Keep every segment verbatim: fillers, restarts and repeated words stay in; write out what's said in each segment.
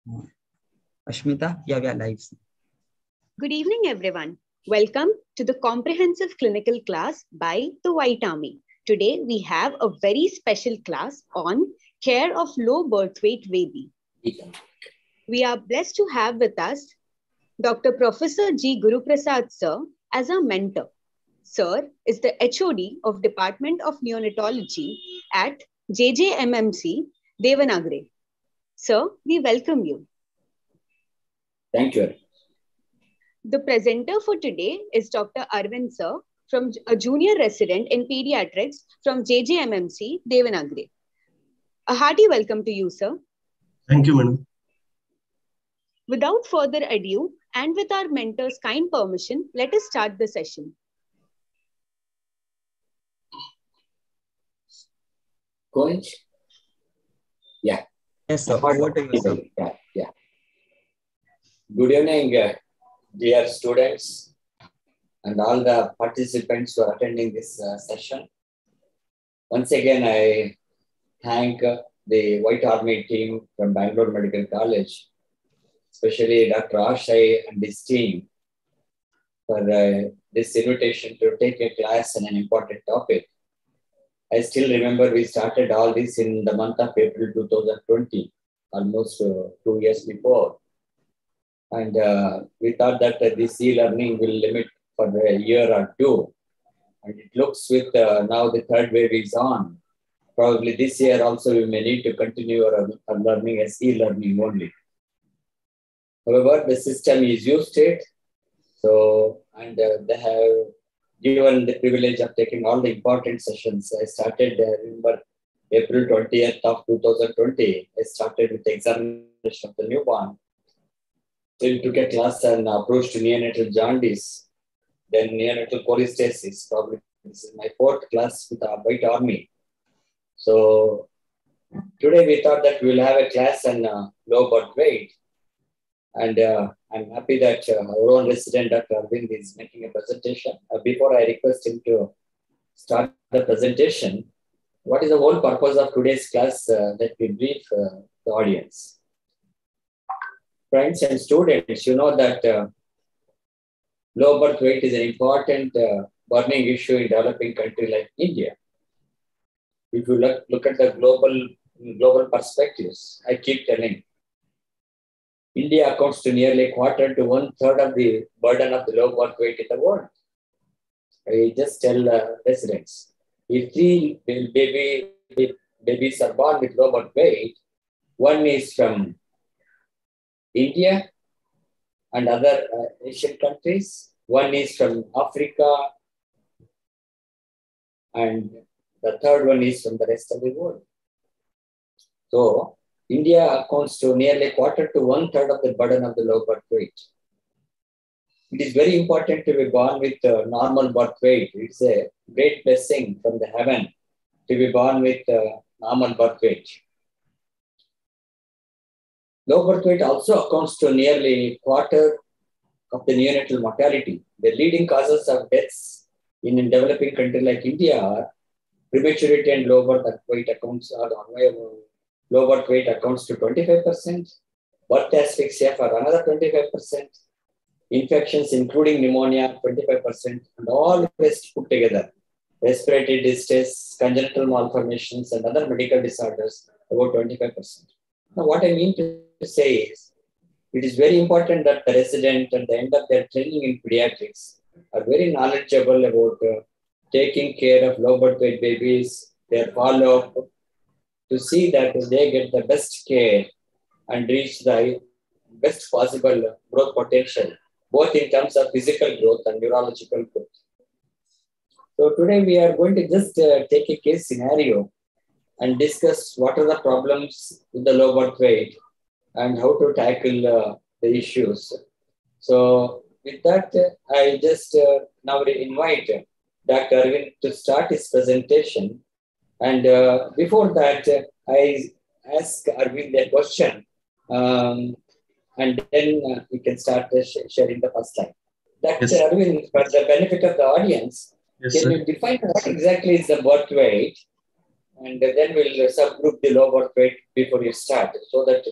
Ashmita, yeah, we are live. Good evening, everyone. Welcome to the comprehensive clinical class by the White Army. Today, we have a very special class on care of low birth weight baby. We are blessed to have with us Doctor Professor G. Guruprasad Sir as our mentor. Sir is the H O D of Department of Neonatology at J J M M C, Devanagari. Sir, we welcome you. Thank you. The presenter for today is Doctor Arvind Sir, from a junior resident in pediatrics from J J M M C, Devanagari. A hearty welcome to you, sir. Thank you, madam. Without further ado, and with our mentor's kind permission, let us start the session. Going? Yeah. Yes, sir. Over to you, sir. Yeah, yeah. Good evening, uh, dear students and all the participants who are attending this uh, session. Once again, I thank uh, the White Army team from Bangalore Medical College, especially Doctor Ashay and his team, for uh, this invitation to take a class on an important topic. I still remember we started all this in the month of April two thousand twenty, almost uh, two years before. And uh, we thought that uh, this e-learning will limit for a year or two. And it looks with uh, now the third wave is on. Probably this year also we may need to continue our, our learning as e-learning only. However, the system is used to it. So, and uh, they have given the privilege of taking all the important sessions. I started, I uh, remember, April twentieth of two thousand twenty. I started with the examination of the newborn. Then took a class on approach to neonatal jaundice, then neonatal cholestasis. Probably this is my fourth class with the White Army. So today we thought that we will have a class on uh, low birth weight. And uh, I'm happy that uh, our own resident, Doctor Arvind, is making a presentation. Uh, before I request him to start the presentation, what is the whole purpose of today's class? Uh, let me brief uh, the audience. Friends and students, you know that uh, low birth weight is an important uh, burning issue in developing country like India. If you look, look at the global, global perspectives, I keep telling, India accounts to nearly a quarter to one third of the burden of the low birth weight in the world. I just tell uh, residents, if three baby, babies are born with low birth weight, one is from India and other uh, Asian countries, one is from Africa, and the third one is from the rest of the world. So, India accounts to nearly a quarter to one third of the burden of the low birth weight. It is very important to be born with a normal birth weight. It's a great blessing from the heaven to be born with a normal birth weight. Low birth weight also accounts to nearly a quarter of the neonatal mortality. The leading causes of deaths in a developing country like India are prematurity and low birth weight accounts are low birth weight accounts to twenty-five percent, birth asphyxia for another twenty-five percent, infections including pneumonia twenty-five percent, and all the rest put together, respiratory distress, congenital malformations, and other medical disorders, about twenty-five percent. Now, what I mean to say is, it is very important that the resident at the end of their training in pediatrics are very knowledgeable about uh, taking care of low birth weight babies, their follow-up, to see that they get the best care and reach the best possible growth potential, both in terms of physical growth and neurological growth. So today we are going to just uh, take a case scenario and discuss what are the problems with the low birth weight and how to tackle uh, the issues. So with that, uh, I just uh, now invite Doctor Arvind to start his presentation. And uh, before that, uh, I ask Arvind a question, um, and then uh, we can start uh, sh sharing the first slide. Doctor Yes. Arvind, for the benefit of the audience, yes, can sir. you define what exactly is the birth weight? And then we'll subgroup the low birth weight before you start, so that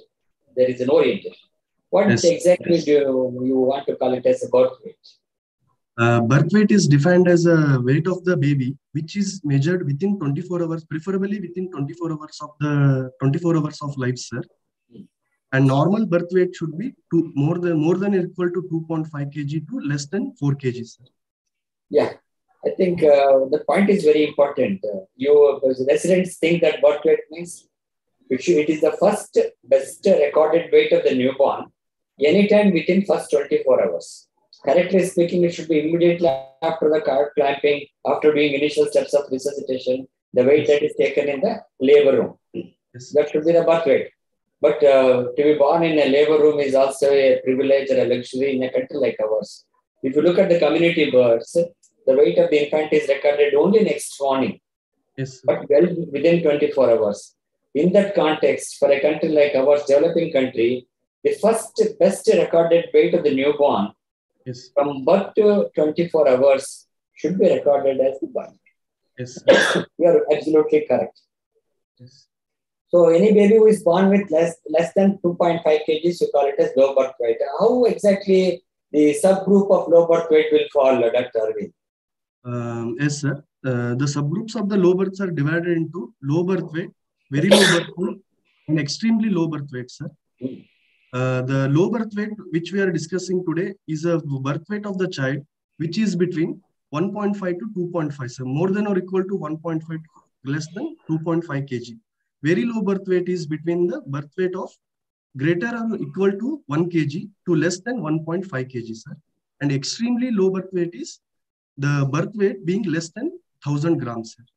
there is an orientation. What Yes. exactly do you, you want to call it as a birth weight? Uh, birth weight is defined as a weight of the baby, which is measured within twenty-four hours, preferably within twenty-four hours of the twenty-four hours of life, sir. And normal birth weight should be two, more than more than or equal to two point five kilograms to less than four kilograms, sir. Yeah, I think uh, the point is very important. Uh, you residents think that birth weight means it, should, it is the first best recorded weight of the newborn anytime within first twenty-four hours. Correctly speaking, it should be immediately after the cord clamping, after doing initial steps of resuscitation, the weight that is taken in the labor room. Yes. That should be the birth weight. But uh, to be born in a labor room is also a privilege or a luxury in a country like ours. If you look at the community births, the weight of the infant is recorded only next morning, Yes, sir. but well within twenty-four hours. In that context, for a country like ours, developing country, the first best recorded weight of the newborn Yes. from birth to twenty-four hours should be recorded as the birth. Yes. You are absolutely correct. Yes. So any baby who is born with less, less than two point five kilograms, you call it as low birth weight. How exactly the subgroup of low birth weight will fall, Doctor Arvind? Um, yes, sir. Uh, the subgroups of the low births are divided into low birth weight, very low birth weight, and extremely low birth weight, sir. Uh, the low birth weight, which we are discussing today, is a birth weight of the child, which is between one point five to two point five, so more than or equal to one point five to less than two point five kilograms. Very low birth weight is between the birth weight of greater or equal to one kilogram to less than one point five kilograms, sir. And extremely low birth weight is the birth weight being less than one thousand grams, sir.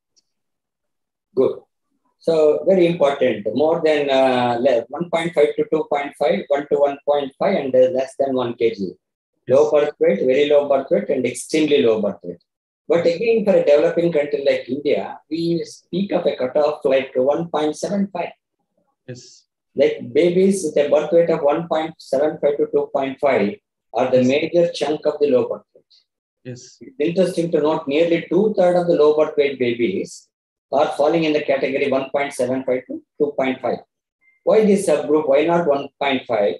Good. So very important. More than uh, one point five to two point five, one to one point five, and less than one kilogram. Low birth weight, very low birth weight, and extremely low birth weight. But again, for a developing country like India, we speak of a cutoff like one point seven five. Yes. Like babies with a birth weight of one point seven five to two point five are the major chunk of the low birth weight. Yes. It's interesting to note nearly two-thirds of the low birth weight babies are falling in the category one point seven five to two point five. Why this subgroup? Why not one point five?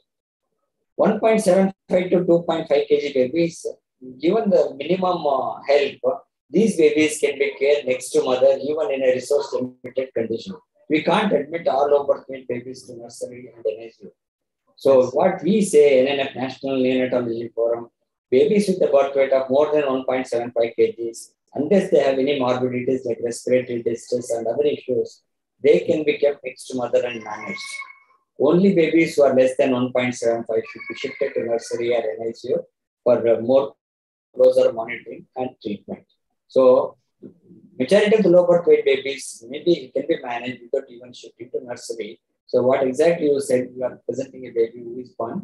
one point seven five to two point five kilograms babies, given the minimum uh, help, these babies can be cared next to mother even in a resource-limited condition. We can't admit all low birth weight babies to nursery and N I C U. So yes. What we say, N N F National Neonatology Forum, babies with a birth weight of more than one point seven five kilograms, unless they have any morbidities like respiratory distress and other issues, they can be kept next to mother and managed. Only babies who are less than one point seven five should be shifted to nursery or N I C U for uh, more closer monitoring and treatment. So, majority of the low birth weight babies maybe can be managed without even shifting to nursery. So, what exactly you said, you are presenting a baby who is born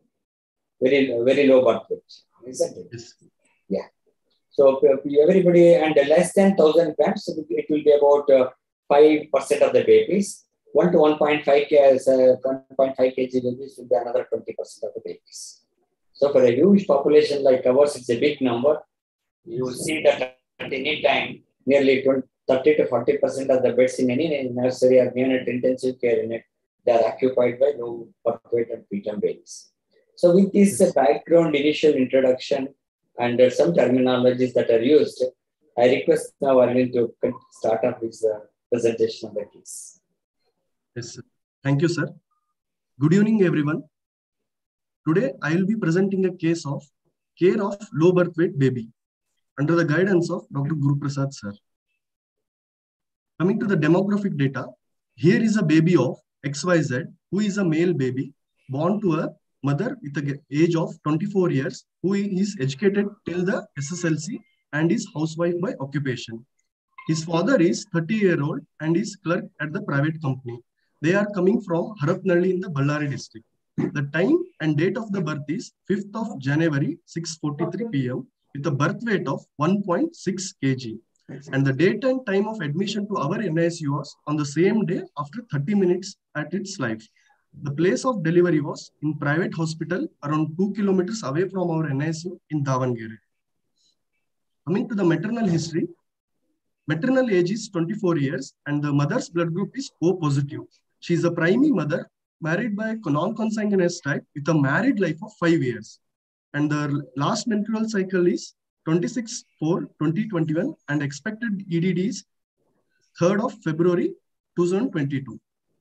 very, very low birth weight, isn't it? Yes. Yeah. So, everybody, and less than one thousand grams, it will be about uh, five percent of the babies. one to one point five kilograms babies will be another twenty percent of the babies. So, for a huge population like ours, it's a big number. You see that at any time, nearly thirty to forty percent of the beds in any nursery or neonate intensive care unit, they are occupied by low birth weight and preterm babies. So, with this uh, background initial introduction and uh, some terminologies that are used, I request now Arvind to start up with the presentation of the case. Yes, sir. Thank you, sir. Good evening, everyone. Today, I will be presenting a case of care of low birth weight baby under the guidance of Doctor Guru Prasad, sir. Coming to the demographic data, here is a baby of X Y Z who is a male baby born to a mother with an age of twenty-four years who is educated till the S S L C and is housewife by occupation. His father is thirty year old and is clerk at the private company. They are coming from Harapnalli in the Ballari district. The time and date of the birth is fifth of January, six forty-three p m with a birth weight of one point six kilograms. And the date and time of admission to our N I C U was on the same day after thirty minutes at its life. The place of delivery was in private hospital around two kilometers away from our N I C U in Davangere. Coming to the maternal history, maternal age is twenty-four years and the mother's blood group is O positive. She is a primary mother married by non-consanguineous type with a married life of five years. And the last menstrual cycle is twenty-six four twenty twenty-one and expected E D D is third of February two thousand twenty-two.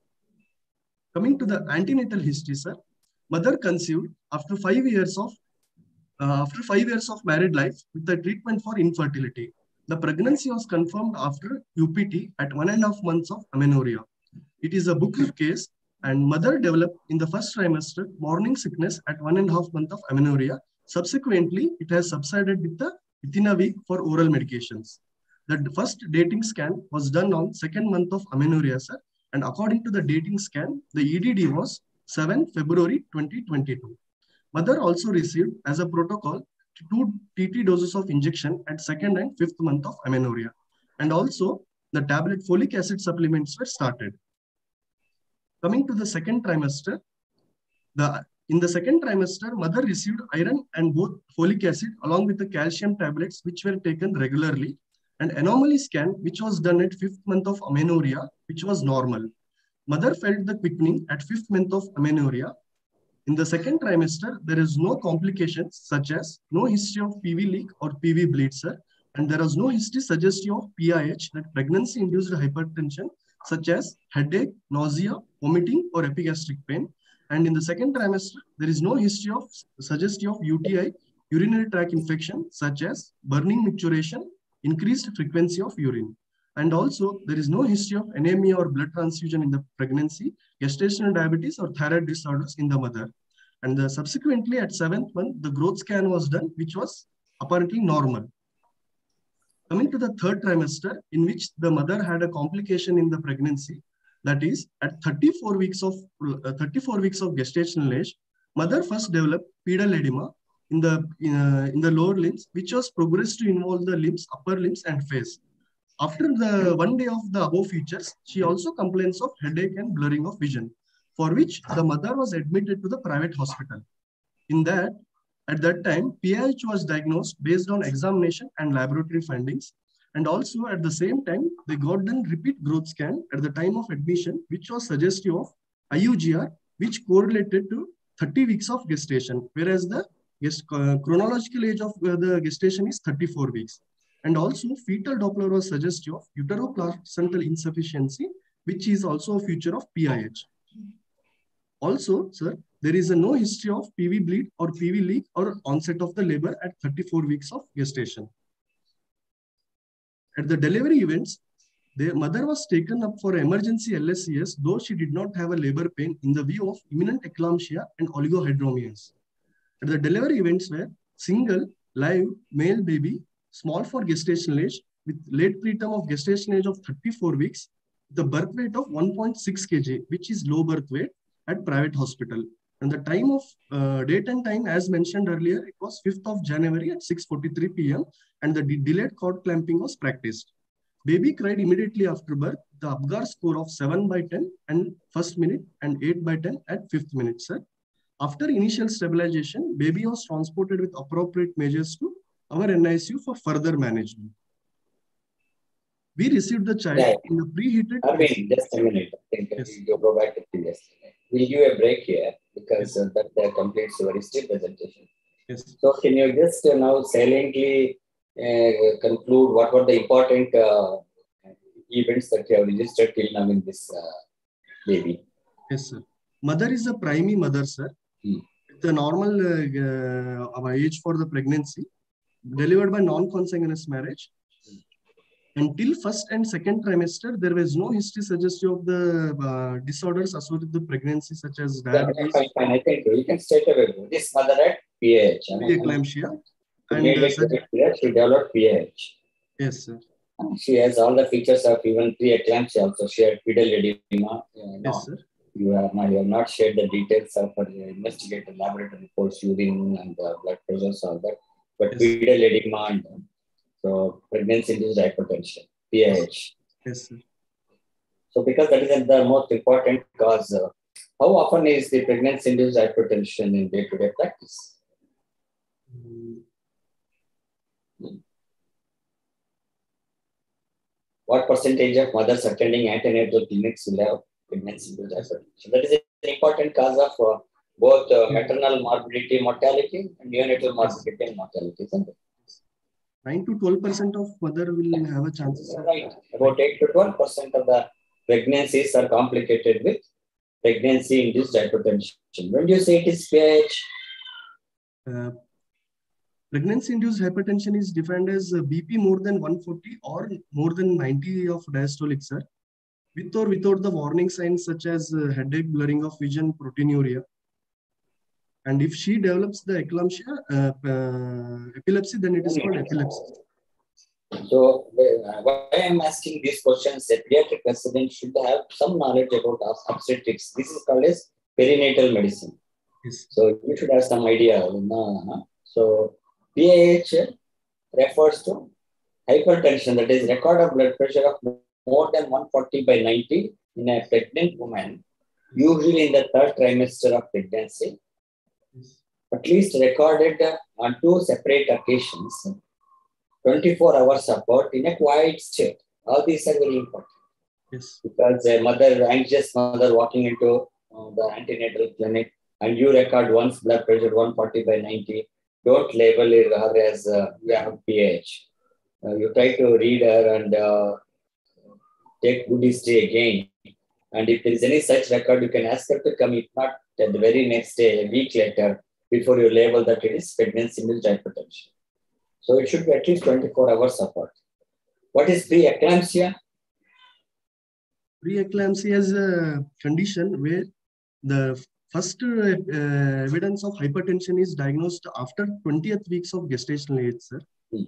Coming to the antenatal history, sir, mother conceived after five years of uh, after five years of married life with a treatment for infertility. The pregnancy was confirmed after U P T at one and a half months of amenorrhea. It is a booked case, and mother developed in the first trimester morning sickness at one and a half month of amenorrhea. Subsequently, it has subsided with the, within a week for oral medications. The first dating scan was done on second month of amenorrhea, sir, and according to the dating scan, the E D D was seventh February twenty twenty-two. Mother also received, as a protocol, two T T doses of injection at second and fifth month of amenorrhea. And also, the tablet folic acid supplements were started. Coming to the second trimester, the, in the second trimester, mother received iron and both folic acid along with the calcium tablets, which were taken regularly, and anomaly scan, which was done at fifth month of amenorrhea, which was normal. Mother felt the quickening at fifth month of amenorrhea. In the second trimester, there is no complications such as no history of P V leak or P V bleed, sir, and there is no history suggestive of P I H, that pregnancy-induced hypertension, such as headache, nausea, vomiting, or epigastric pain. And in the second trimester, there is no history of suggestive of U T I, urinary tract infection, such as burning micturition, increased frequency of urine. And also, there is no history of anemia or blood transfusion in the pregnancy, gestational diabetes, or thyroid disorders in the mother. And the, subsequently, at seventh month, the growth scan was done, which was apparently normal. Coming to the third trimester, in which the mother had a complication in the pregnancy, that is, at thirty-four weeks of uh, thirty-four weeks of gestational age, mother first developed pedal edema in the uh, in the lower limbs, which was progressed to involve the limbs, upper limbs, and face. After the one day of the above features, she also complains of headache and blurring of vision, for which the mother was admitted to the private hospital. In that, at that time, P I H was diagnosed based on examination and laboratory findings. And also at the same time, they got done repeat growth scan at the time of admission, which was suggestive of I U G R, which correlated to thirty weeks of gestation, whereas the uh, chronological age of uh, the gestation is thirty-four weeks. And also fetal Doppler was suggestive of uteroplacental insufficiency, which is also a feature of P I H. Also, sir, there is a no history of P V bleed or P V leak or onset of the labor at thirty-four weeks of gestation. At the delivery events, the mother was taken up for emergency L S C S, though she did not have a labor pain in the view of imminent eclampsia and oligohydramnios. At the delivery events were single, live, male baby, small for gestational age, with late preterm of gestation age of thirty-four weeks, the birth weight of one point six kilograms, which is low birth weight, at private hospital. And the time of uh, date and time, as mentioned earlier, it was fifth of January at six forty-three p m and the de delayed cord clamping was practiced. Baby cried immediately after birth, the Apgar score of seven by ten and first minute and eight by ten at fifth minute, sir. After initial stabilization, baby was transported with appropriate measures to our N I C U for further management. We received the child yeah. in the preheated. I mean, just a minute. I think yes. You go back to previous. We'll give a break here because yes. uh, that uh, completes your history presentation. Yes. So, can you just uh, now saliently uh, conclude what were the important uh, events that you have registered till now in this uh, baby? Yes, sir. Mother is a primary mother, sir. Hmm. The normal uh, uh, age for the pregnancy, delivered by non-consanguineous marriage. Until first and second trimester, there was no history suggestive of the uh, disorders associated with the pregnancy, such as diabetes. Yeah, fine, fine. I think you can straight away go. This mother had P A H. I mean, Preeclampsia. And uh, she developed P A H. Yes, sir. And she has all the features of even preeclampsia also. She had pedal edema. Uh, no. Yes, sir. You have, not, you have not shared the details of her investigative laboratory reports, urine and uh, blood pressures, all that. But yes. Pedal edema and um, so pregnancy-induced hypertension, P A H. Yes, sir. So because that is the most important cause, uh, how often is the pregnancy-induced hypertension in day-to-day practice? Mm. Hmm. What percentage of mothers attending antenatal clinics will have pregnancy-induced hypertension? That is an important cause of uh, both uh, maternal morbidity, mortality, and neonatal morbidity and mortality, isn't it? nine to twelve percent of mother will have a chance. Right. About eight to twelve percent of the pregnancies are complicated with pregnancy-induced hypertension. When do you say it is P I H? Uh, Pregnancy-induced hypertension is defined as uh, B P more than one forty or more than ninety of diastolic, sir, with or without the warning signs such as uh, headache, blurring of vision, proteinuria. And if she develops the eclampsia, uh, uh, epilepsy, then it is called epilepsy. So, uh, why I am asking these questions, a pediatric resident should have some knowledge about obstetrics. This is called as perinatal medicine. Yes. So, you should have some idea. So, P I H refers to hypertension, that is record of blood pressure of more than one forty by ninety in a pregnant woman, usually in the third trimester of pregnancy, at least recorded on two separate occasions, twenty-four hours apart in a quiet state. All these are very important. Yes. Because a mother, anxious mother walking into uh, the antenatal clinic and you record one's blood pressure one forty by ninety, don't label it her as uh, you have P H. Uh, you try to read her and uh, take good history again. And if there is any such record, you can ask her to come. If not, at the very next day, a week later, before you label that it is pregnancy-induced hypertension. So it should be at least twenty-four hours apart. What is preeclampsia? Preeclampsia is a condition where the first uh, uh, evidence of hypertension is diagnosed after twentieth weeks of gestational age, sir. Hmm.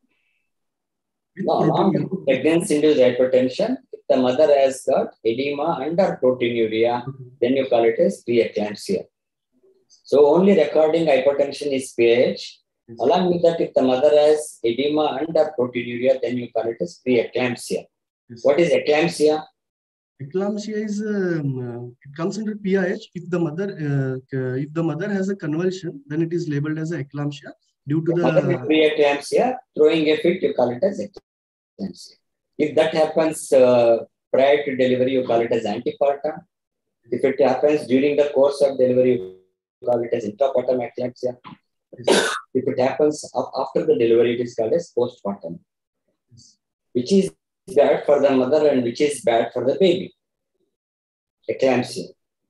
No, along with pregnancy-induced hypertension, if the mother has got edema under proteinuria, mm-hmm. then you call it as preeclampsia. So only recording hypertension is P H. Yes. Along with that, if the mother has edema under proteinuria, then you call it as preeclampsia. Yes. What is eclampsia? Eclampsia is um, uh, it comes under P I H. If the mother uh, uh, if the mother has a convulsion, then it is labeled as a eclampsia due to the, the mother with preeclampsia throwing a fit. You call it as eclampsia. If that happens uh, prior to delivery, you call it as antepartum. If it happens during the course of delivery, you call it as intrapartum eclampsia. If it happens after the delivery, it is called as postpartum, which is bad for the mother and which is bad for the baby. Eclampsia.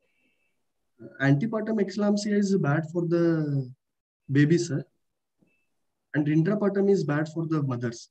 Antepartum eclampsia is bad for the baby, sir. And intrapartum is bad for the mothers.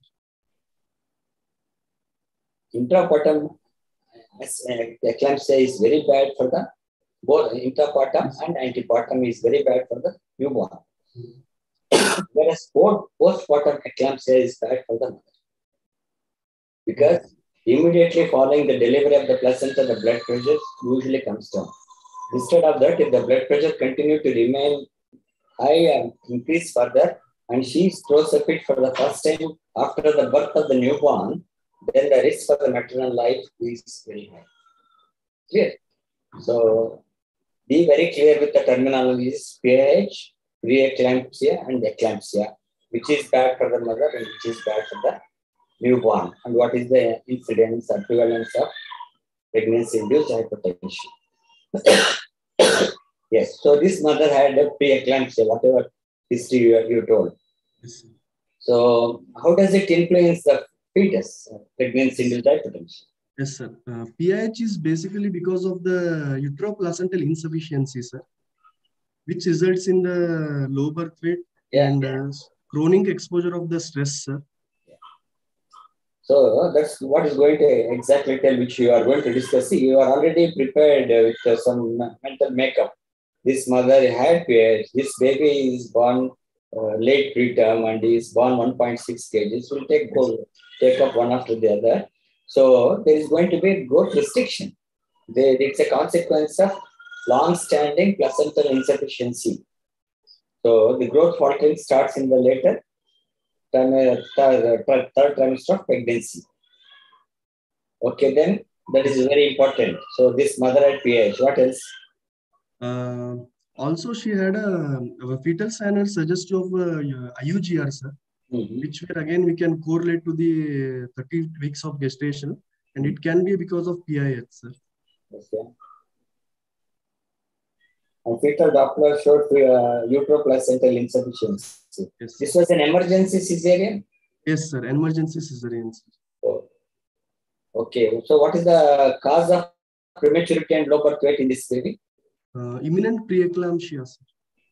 Intrapartum eclampsia is very bad for the both intrapartum yes. and antepartum is very bad for the newborn. Mm-hmm. Whereas postpartum eclampsia is bad for the mother. Because immediately following the delivery of the placenta, the blood pressure usually comes down. Instead of that, if the blood pressure continues to remain high and increase further, and she throws a fit for the first time after the birth of the newborn, then the risk for the maternal life is very high. Clear? So, be very clear with the terminologies P I H, preeclampsia, and eclampsia, which is bad for the mother and which is bad for the newborn, and what is the incidence or prevalence of pregnancy-induced hypertension. Yes, so this mother had a preeclampsia, whatever history you, you told. Yes. So, how does it influence the fetus, pregnancy-induced hypertension? Yes, sir. Uh, P I H is basically because of the uteroplacental insufficiency, sir, which results in the low birth weight yeah, and yeah. Uh, chronic exposure of the stress, sir. So that's what is going to exactly tell which you are going to discuss. See, you are already prepared with uh, some mental makeup. This mother had P I H. This baby is born uh, late preterm and is born one point six kilograms. Will take yes. take up one after the other. So there is going to be growth restriction. There, it's a consequence of long-standing placental insufficiency. So the growth faltering starts in the later Third, third, third trimester of pregnancy. Okay, then that is very important. So this mother had P I H. What else? Uh, also, she had a, a fetal sign suggestive of uh, I U G R, sir, mm-hmm. which where again we can correlate to the thirty weeks of gestation, and it can be because of P I H, sir. Okay. And fetal Doppler showed uh, uteroplacental insufficiency. Yes. This was an emergency cesarean? Yes, sir. Emergency cesarean. Sir. Oh. Okay. So what is the cause of prematurity and low birth weight in this baby? Uh, imminent preeclampsia, sir.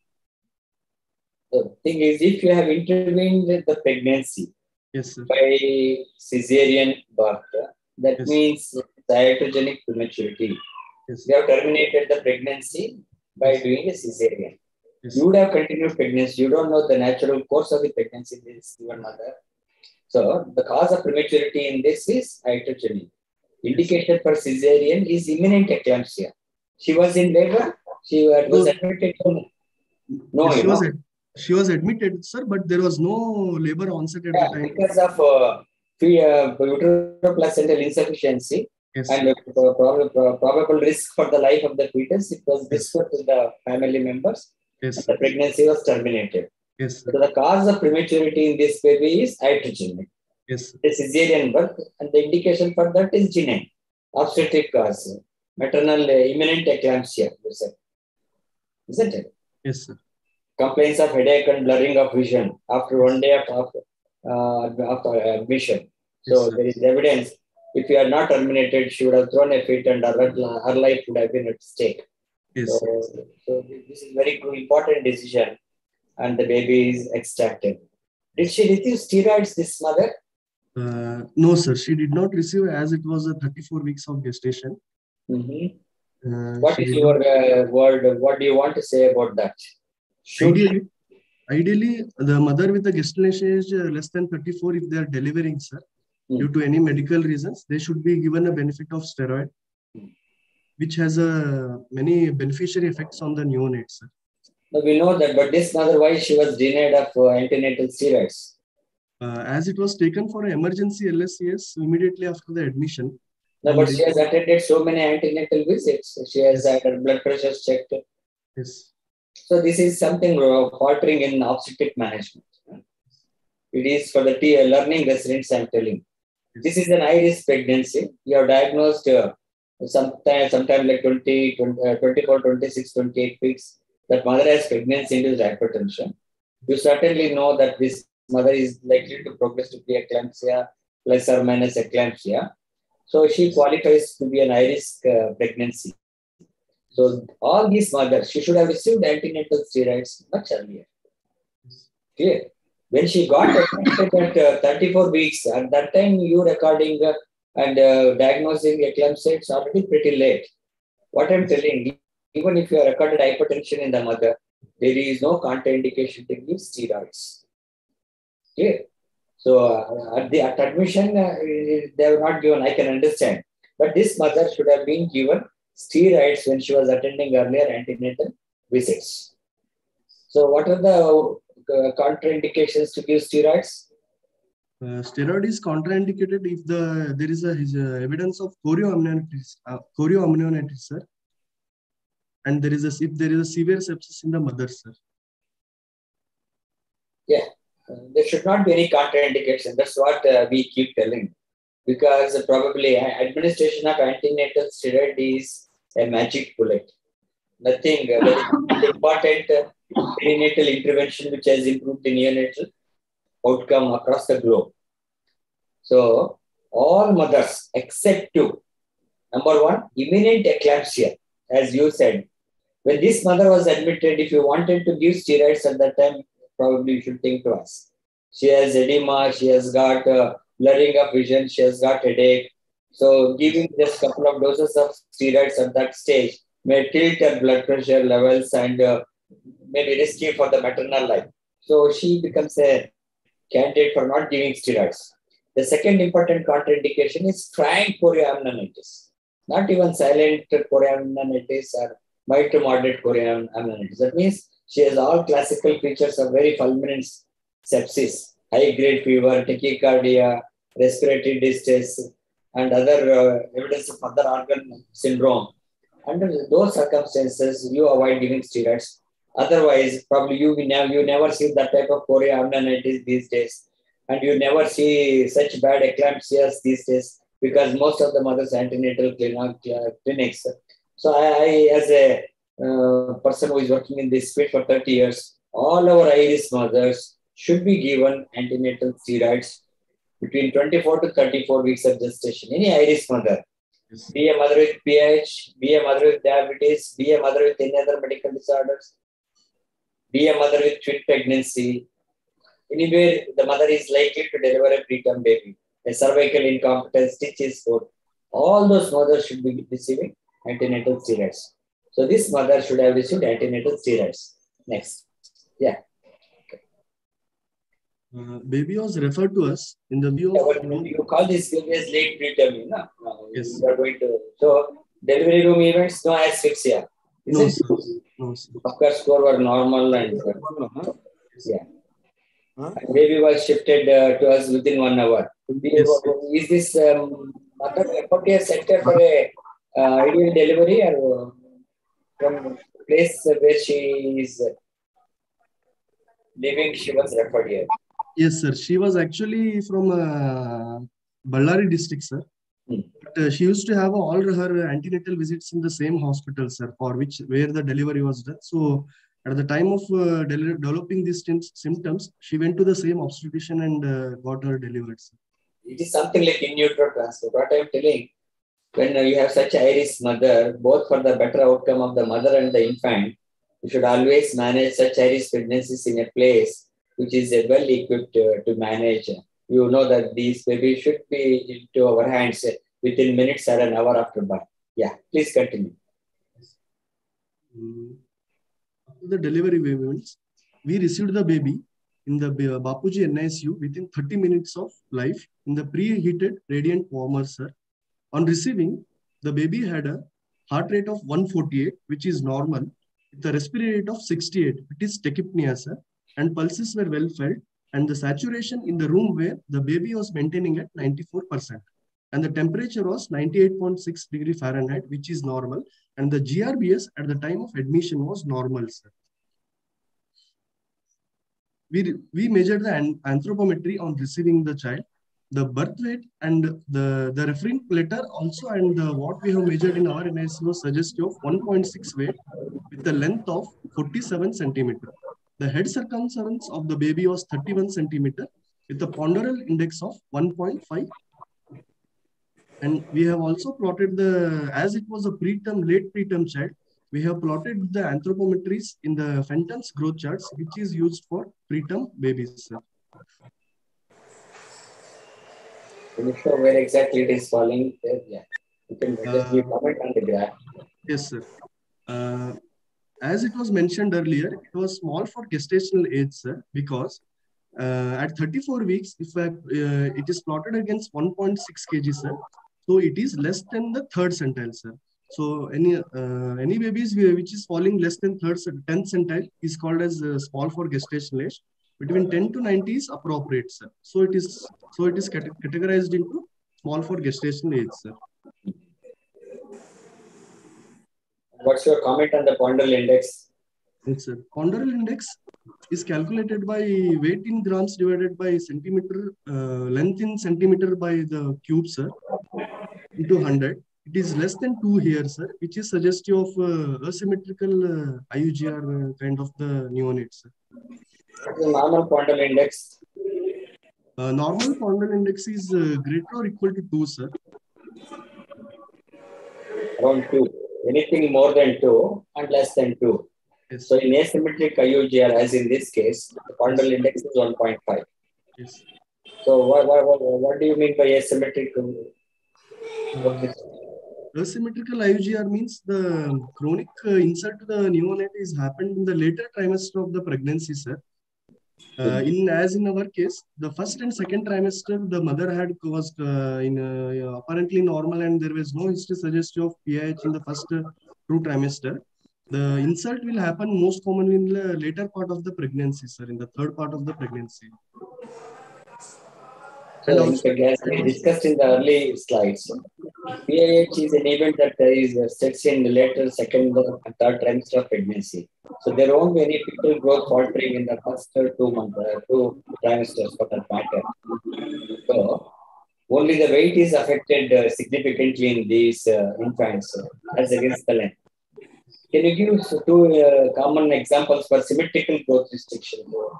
The thing is, if you have intervened with the pregnancy yes, sir. by cesarean birth, that yes. means iatrogenic prematurity. Yes. You have terminated the pregnancy by yes. doing a cesarean. Yes. You would have continued pregnancy. You don't know the natural course of the pregnancy in this given mother. So the cause of prematurity in this is iatrogenic. Indication yes. for cesarean is imminent eclampsia. She was in labor. She was no. admitted. To, no, yes, she, was ad, she was admitted, sir, but there was no labor onset at yeah, the time. Because of uh, uteroplacental insufficiency yes, and uh, probable, probable risk for the life of the fetus, it was discussed with the family members. Yes, and the pregnancy was terminated. Yes, so the cause of prematurity in this baby is iatrogenic. Yes, the cesarean birth, and the indication for that is gene, obstetric cause, maternal uh, imminent eclampsia, you said. Isn't it? Yes, sir. Complaints of headache and blurring of vision after one day of, uh, after admission. So yes, there is evidence. If you are not terminated, she would have thrown a fit and her, her life would have been at stake. Yes, so, so this is very important decision, and the baby is extracted. Did she receive steroids, this mother? Uh, no, sir. She did not receive, as it was a thirty-four weeks of gestation. Mm-hmm. uh, what is your uh, word? What do you want to say about that? Should ideally, ideally, the mother with a gestation age uh, less than thirty-four, if they are delivering, sir, mm. due to any medical reasons, they should be given a benefit of steroid, mm. which has a uh, many beneficiary effects on the neonates, sir. No, we know that, but this mother, why she was denied of uh, antenatal steroids? Uh, as it was taken for an emergency L S C S immediately after the admission. No, but she has attended so many antenatal visits. She has yes. had her blood pressure checked. Yes. So this is something faltering in obstetric management. It is for the t- learning residents, I'm telling. Yes. This is an high-risk pregnancy. You have diagnosed uh, sometime, sometime like twenty, twenty, uh, twenty-four, twenty-six, twenty-eight weeks. That mother has pregnancy-induced hypertension. You certainly know that this mother is likely to progress to preeclampsia, plus or minus eclampsia. So she qualifies to be an high-risk uh, pregnancy. So all these mothers, she should have received antenatal steroids much earlier. Clear? When she got admitted at uh, thirty-four weeks, at that time you recording uh, and uh, diagnosing eclampsia, it's already pretty late. What I'm telling, even if you have recorded hypertension in the mother, there is no contraindication to give steroids. Clear? So uh, at the at admission, uh, they were not given, I can understand. But this mother should have been given steroids when she was attending earlier antenatal visits. So what are the uh, contraindications to give steroids? Uh, steroid is contraindicated if the there is a his, uh, evidence of chorioamnionitis, uh, chorioamnionitis, sir, and there is a if there is a severe sepsis in the mother, sir. Yeah. There should not be any contraindication. That's what uh, we keep telling. Because uh, probably administration of antenatal steroid is a magic bullet. Nothing uh, very important uh, perinatal intervention which has improved the neonatal outcome across the globe. So, all mothers except two. Number one, imminent eclampsia, as you said. When this mother was admitted, if you wanted to give steroids at that time, probably you should think twice. She has edema, she has got uh, blurring of vision, she has got headache. So giving just a couple of doses of steroids at that stage may tilt her blood pressure levels and uh, may be risky for the maternal life. So she becomes a candidate for not giving steroids. The second important contraindication is frank chorioamnionitis. Not even silent chorioamnionitis or mild to moderate chorioamnionitis. That means she has all classical features of very fulminant sepsis, high-grade fever, tachycardia, respiratory distress, and other uh, evidence of other organ syndrome. Under those circumstances, you avoid giving steroids. Otherwise, probably you will never, you never see that type of chorioamnionitis these days. And you never see such bad eclampsias these days because most of the mothers' antenatal clinics. So I, I as a uh, person who is working in this field for thirty years, all our iris mothers should be given antenatal steroids between twenty-four to thirty-four weeks of gestation. Any iris mother, yes. Be a mother with P H, be a mother with diabetes, be a mother with any other medical disorders, be a mother with twin pregnancy. Anywhere the mother is likely to deliver a preterm baby, a cervical incompetence, stitches, foot. All those mothers should be receiving antenatal steroids. So this mother should have received antenatal steroids. Next. Yeah. Uh, baby was referred to us in the view yeah, of... well, you call this baby as late preterm, no? no yes. You are going to... So, delivery room events, no asphyxia. Is no, it? sir. No, sir. Occur score were normal and... Uh, yeah. Huh? And baby was shifted uh, to us within one hour. Yes. Is this um, mother effort here center for a uh, ideal delivery or uh, from place where she is living, she was referred here? Yes, sir. She was actually from uh, Ballari district, sir. Hmm. But uh, she used to have all her antenatal visits in the same hospital, sir, for which where the delivery was done. So at the time of uh, de developing these symptoms, she went to the same obstetrician and uh, got her delivered, sir. It is something like in utero transfer. What I am telling, when you have such iris mother, both for the better outcome of the mother and the infant, you should always manage such iris pregnancies in a place which is uh, well equipped uh, to manage. You know that these babies should be into our hands within minutes or an hour after birth. Yeah, please continue. Mm. After the delivery moments, we received the baby in the Bapuji N I C U within thirty minutes of life in the preheated radiant warmer, sir. On receiving, the baby had a heart rate of one forty-eight, which is normal, with a respiratory rate of sixty-eight, which is tachypnea, sir, and pulses were well felt, and the saturation in the room where the baby was maintaining at ninety-four percent. And the temperature was ninety-eight point six degree Fahrenheit, which is normal, and the G R B S at the time of admission was normal, sir. We, we measured the anthropometry on receiving the child, the birth weight and the, the referring letter also, and the, what we have measured in our N I C U suggests of one point six weight with a length of forty-seven centimeter. The head circumference of the baby was thirty-one centimeter with a ponderal index of one point five. And we have also plotted the, as it was a preterm, late preterm child, we have plotted the anthropometries in the Fenton's growth charts, which is used for preterm babies, sir. Can you show where exactly it is falling? Yeah. You can just uh, comment on the graph. Yes, sir. Uh, as it was mentioned earlier, it was small for gestational age, sir, because uh, at thirty-four weeks, if uh, it is plotted against one point six kilograms, sir, so it is less than the third centile, sir. So any uh, any babies which is falling less than third tenth centile is called as uh, small for gestational age. Between ten to ninety is appropriate, sir. So it is so it is categorized into small for gestational age, sir. What's your comment on the ponderal index? Yes, sir. Ponderal index is calculated by weight in grams divided by centimeter, uh, length in centimeter by the cube, sir, into one hundred. It is less than two here, sir, which is suggestive of uh, asymmetrical uh, I U G R uh, kind of the neonates, sir. What is the normal ponderal index? Uh, normal ponderal index is uh, greater or equal to two, sir. Around two. Anything more than two and less than two. Yes. So in asymmetric I U G R, as in this case, the ponderal index is one point five. Yes. So what, what, what, what do you mean by asymmetric? Uh, asymmetrical I U G R means the chronic uh, insult to the neonate is happened in the later trimester of the pregnancy, sir. Uh, in as in our case, the first and second trimester, the mother had was uh, in uh, apparently normal, and there was no history suggestive of P I H in the first uh, two trimester. The insult will happen most commonly in the later part of the pregnancy, sir, in the third part of the pregnancy. So, also, as we discussed in the early slides, P I H is an event that is uh, sets in the later second and third trimester of pregnancy. So there won't be any fetal growth faltering in the first two months, uh, two trimesters for that matter. So only the weight is affected uh, significantly in these uh, infants uh, as against the length. Can you give us two uh, common examples for symmetrical growth restriction?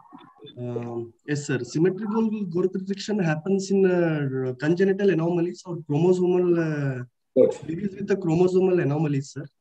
Um, yes, sir. Symmetrical growth restriction happens in uh, congenital anomalies or chromosomal uh, babies with the chromosomal anomalies, sir.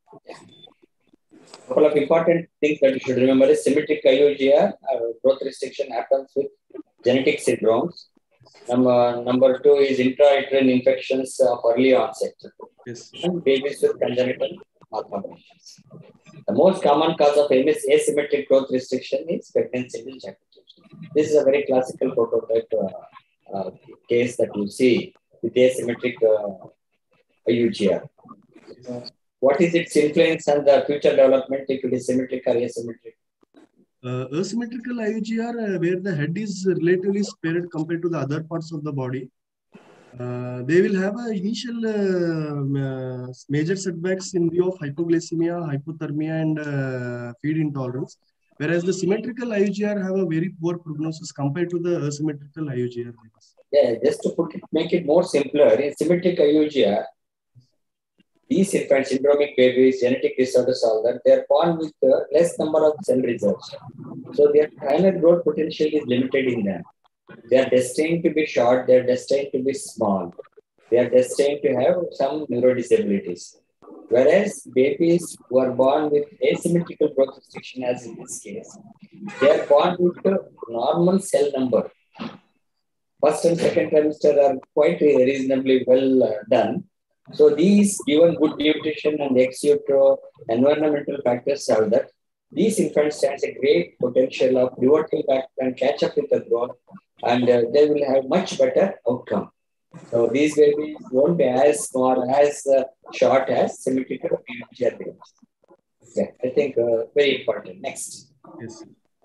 Couple of important things that you should remember is symmetric I U G R uh, growth restriction happens with genetic syndromes. Number, number two is intrauterine infections of early onset. Yes. And babies with congenital malformations. The most common cause of asymmetric growth restriction is pregnancy with ejaculation. This is a very classical prototype uh, uh, case that you see with asymmetric uh, I U G R. Uh, what is its influence on the future development if it is symmetric or asymmetric? Uh, asymmetrical I U G R, uh, where the head is relatively spared compared to the other parts of the body, uh, they will have a initial uh, uh, major setbacks in view of hypoglycemia, hypothermia, and uh, feed intolerance. Whereas the symmetrical I U G R have a very poor prognosis compared to the asymmetrical I U G R. Yeah, just to put it, make it more simpler, in symmetric I U G R, these infants, syndromic babies, genetic disorders, all that, they are born with uh, less number of cell reserves. So their final growth potential is limited in them. They are destined to be short, they are destined to be small. They are destined to have some neurodisabilities. Whereas babies who are born with asymmetrical growth restriction, as in this case, they are born with a normal cell number. First and second trimester are quite reasonably well uh, done. So these, given good nutrition and ex utero environmental factors, have that these infants stand a great potential of reverting back and catch up with the growth, and uh, they will have much better outcome. So these babies won't be as small, as uh, short as symmetrical I U G R babies. Okay, I think uh, very important. Next. Yes.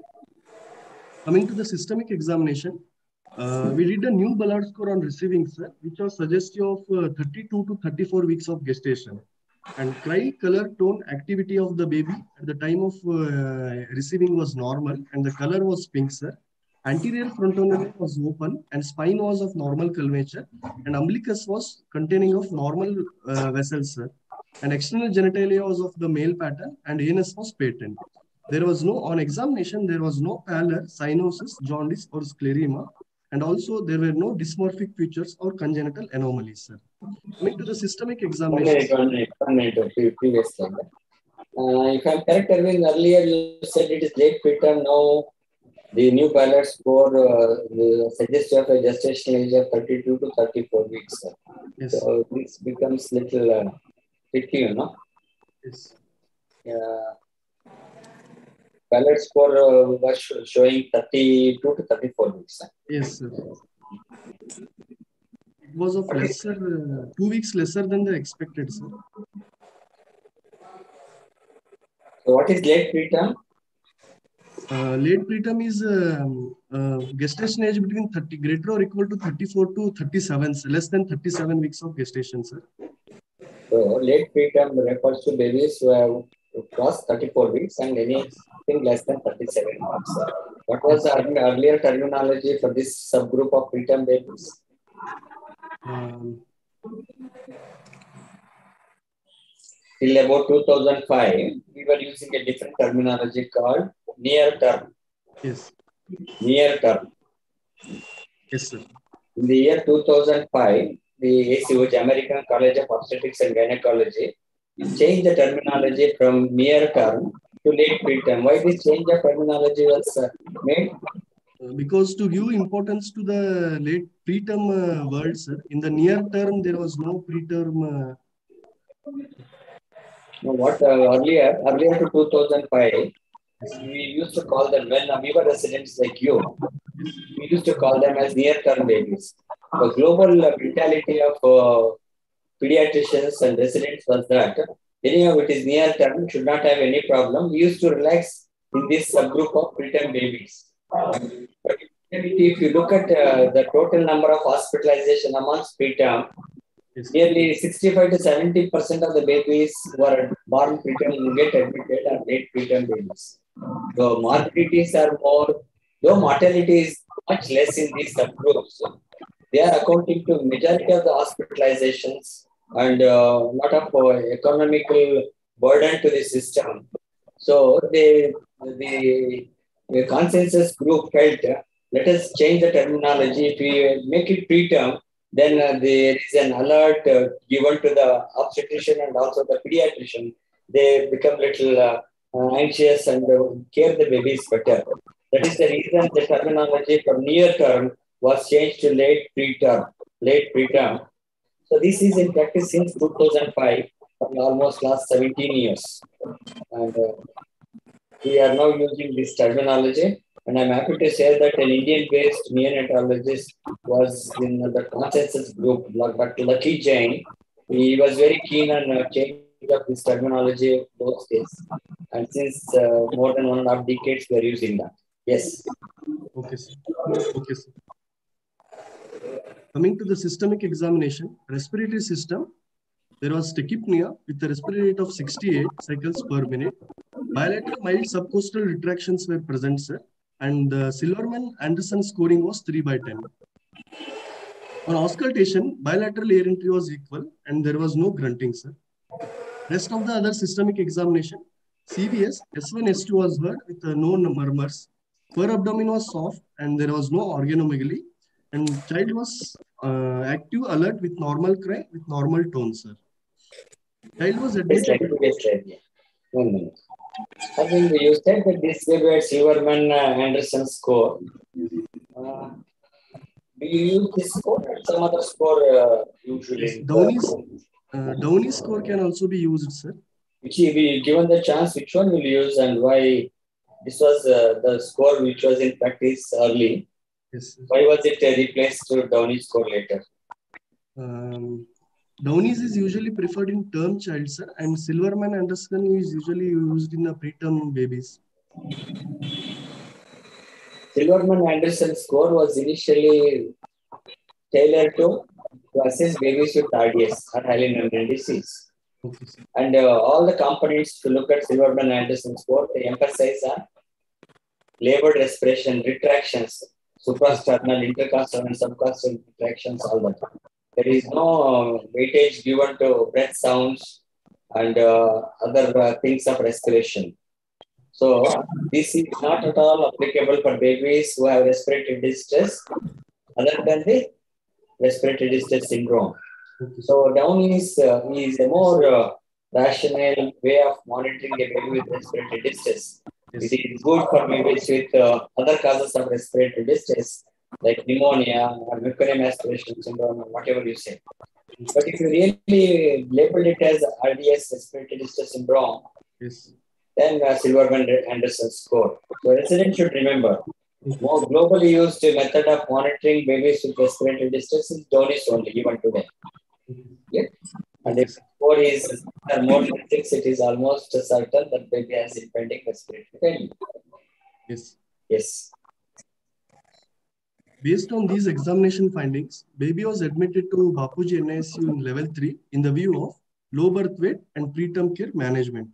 Coming to the systemic examination, uh, we did a new Ballard score on receiving, sir, which was suggestive of uh, thirty-two to thirty-four weeks of gestation. And cry, color, tone, activity of the baby at the time of uh, receiving was normal, and the color was pink, sir. Anterior frontonary was open, and spine was of normal curvature, and umbilicus was containing of normal uh, vessels, sir. And external genitalia was of the male pattern, and anus was patent. There was no, on examination, there was no pallor, cyanosis, jaundice, or sclerema. And also, there were no dysmorphic features or congenital anomalies, sir. Coming to the systemic examination. One minute, one minute, one minute, previous slide. Uh, if I'm correct, Arvind, earlier you said it is late preterm. Now, the new Ballard score uh, suggests you have a gestational age of thirty-two to thirty-four weeks. Sir. Yes. So this becomes little uh, tricky, you know. Yes. Uh, Ballard score uh, was showing thirty-two to thirty-four weeks. Sir. Yes, sir. It was of lesser, uh, two weeks lesser than the expected, sir. So what is late preterm? Uh, late preterm is um, uh, gestation age between thirty, greater or equal to thirty-four to thirty-seven, less than thirty-seven weeks of gestation, sir. So late preterm refers to babies who have crossed thirty-four weeks and anything less than thirty-seven weeks. What was the earlier terminology for this subgroup of preterm babies? Um, Till about two thousand five, we were using a different terminology called near term. Yes. Near term. Yes, sir. In the year two thousand five, the A C O G, American College of Obstetrics and Gynecology, changed the terminology from near term to late preterm. Why this change of terminology was uh, made? Uh, because to give importance to the late preterm uh, world, sir, in the near term, there was no preterm. Uh, No, what uh, earlier, earlier to two thousand five, we used to call them, when we were residents like you, we used to call them as near-term babies. The global uh, mentality of uh, pediatricians and residents was that anyhow it is near-term, should not have any problem. We used to relax in this subgroup of preterm babies. But if you look at uh, the total number of hospitalization amongst preterm, yes. Nearly sixty-five to seventy percent of the babies who are born preterm will get admitted are late preterm babies. So morbidities are more, though mortality is much less in these subgroups. They are accounting to majority of the hospitalizations and a uh, lot of uh, economical burden to the system. So they, the, the consensus group felt, uh, let us change the terminology. If we make it preterm, then uh, there is an alert uh, given to the obstetrician and also the pediatrician. They become little uh, uh, anxious and uh, care the babies better. That is the reason the terminology from near term was changed to late preterm. Late preterm. So this is in practice since two thousand five, for almost last seventeen years. And uh, we are now using this terminology. And I'm happy to say that an Indian-based neonatologist was in the consensus group, Doctor Lucky Jain. He was very keen on uh, changing up this terminology those days. And since uh, more than one and a half decades, we are using that. Yes. Okay, sir. Okay, sir. Coming to the systemic examination, respiratory system, there was tachypnea with a respiratory rate of sixty-eight cycles per minute. Bilateral mild subcostal retractions were present, sir. And the Silverman-Anderson scoring was three by ten. On auscultation, bilateral air entry was equal and there was no grunting, sir. Rest of the other systemic examination, C V S, S one, S two was heard with uh, no murmurs. Per abdomen was soft and there was no organomegaly. And child was uh, active, alert with normal cry, with normal tone, sir. Child was admitted. Yes, yes, yes. One minute. I think you said that this gave a Silverman-Anderson score. Uh, do you use this score or some other score uh, usually? Downey's, uh, Downey's score can also be used, sir. Which, if we given the chance, which one will you use and why? This was uh, the score which was in practice early. Yes, sir. Why was it uh, replaced to Downey's score later? Um, Downey's is usually preferred in term child, sir, and Silverman-Anderson is usually used in the preterm babies. Silverman-Anderson score was initially tailored to, to assess babies with R D S, or highly membrane disease. Okay, sir. And uh, all the components to look at Silverman-Anderson score, they emphasize on labored respiration, retractions, suprasternal, intercostal, and subcostal retractions, all that. There is no weightage given to breath sounds and uh, other uh, things of respiration. So this is not at all applicable for babies who have respiratory distress other than the respiratory distress syndrome. Okay. So Downey is, uh, is a more uh, rational way of monitoring a baby with respiratory distress. Yes. It is good for babies with uh, other causes of respiratory distress, like pneumonia or meconium aspiration syndrome or whatever you say. But if you really label it as R D S, respiratory distress syndrome, Yes. then uh, Silverman-Anderson score. So residents should remember, more globally used method of monitoring babies with respiratory distress is Downey's only, even today. Yeah? And if score is uh, more than six, it is almost certain that baby has impending respiratory failure. Yes. Yes. Based on these examination findings, baby was admitted to Bapuji N I C U in level three in the view of low birth weight and preterm care management.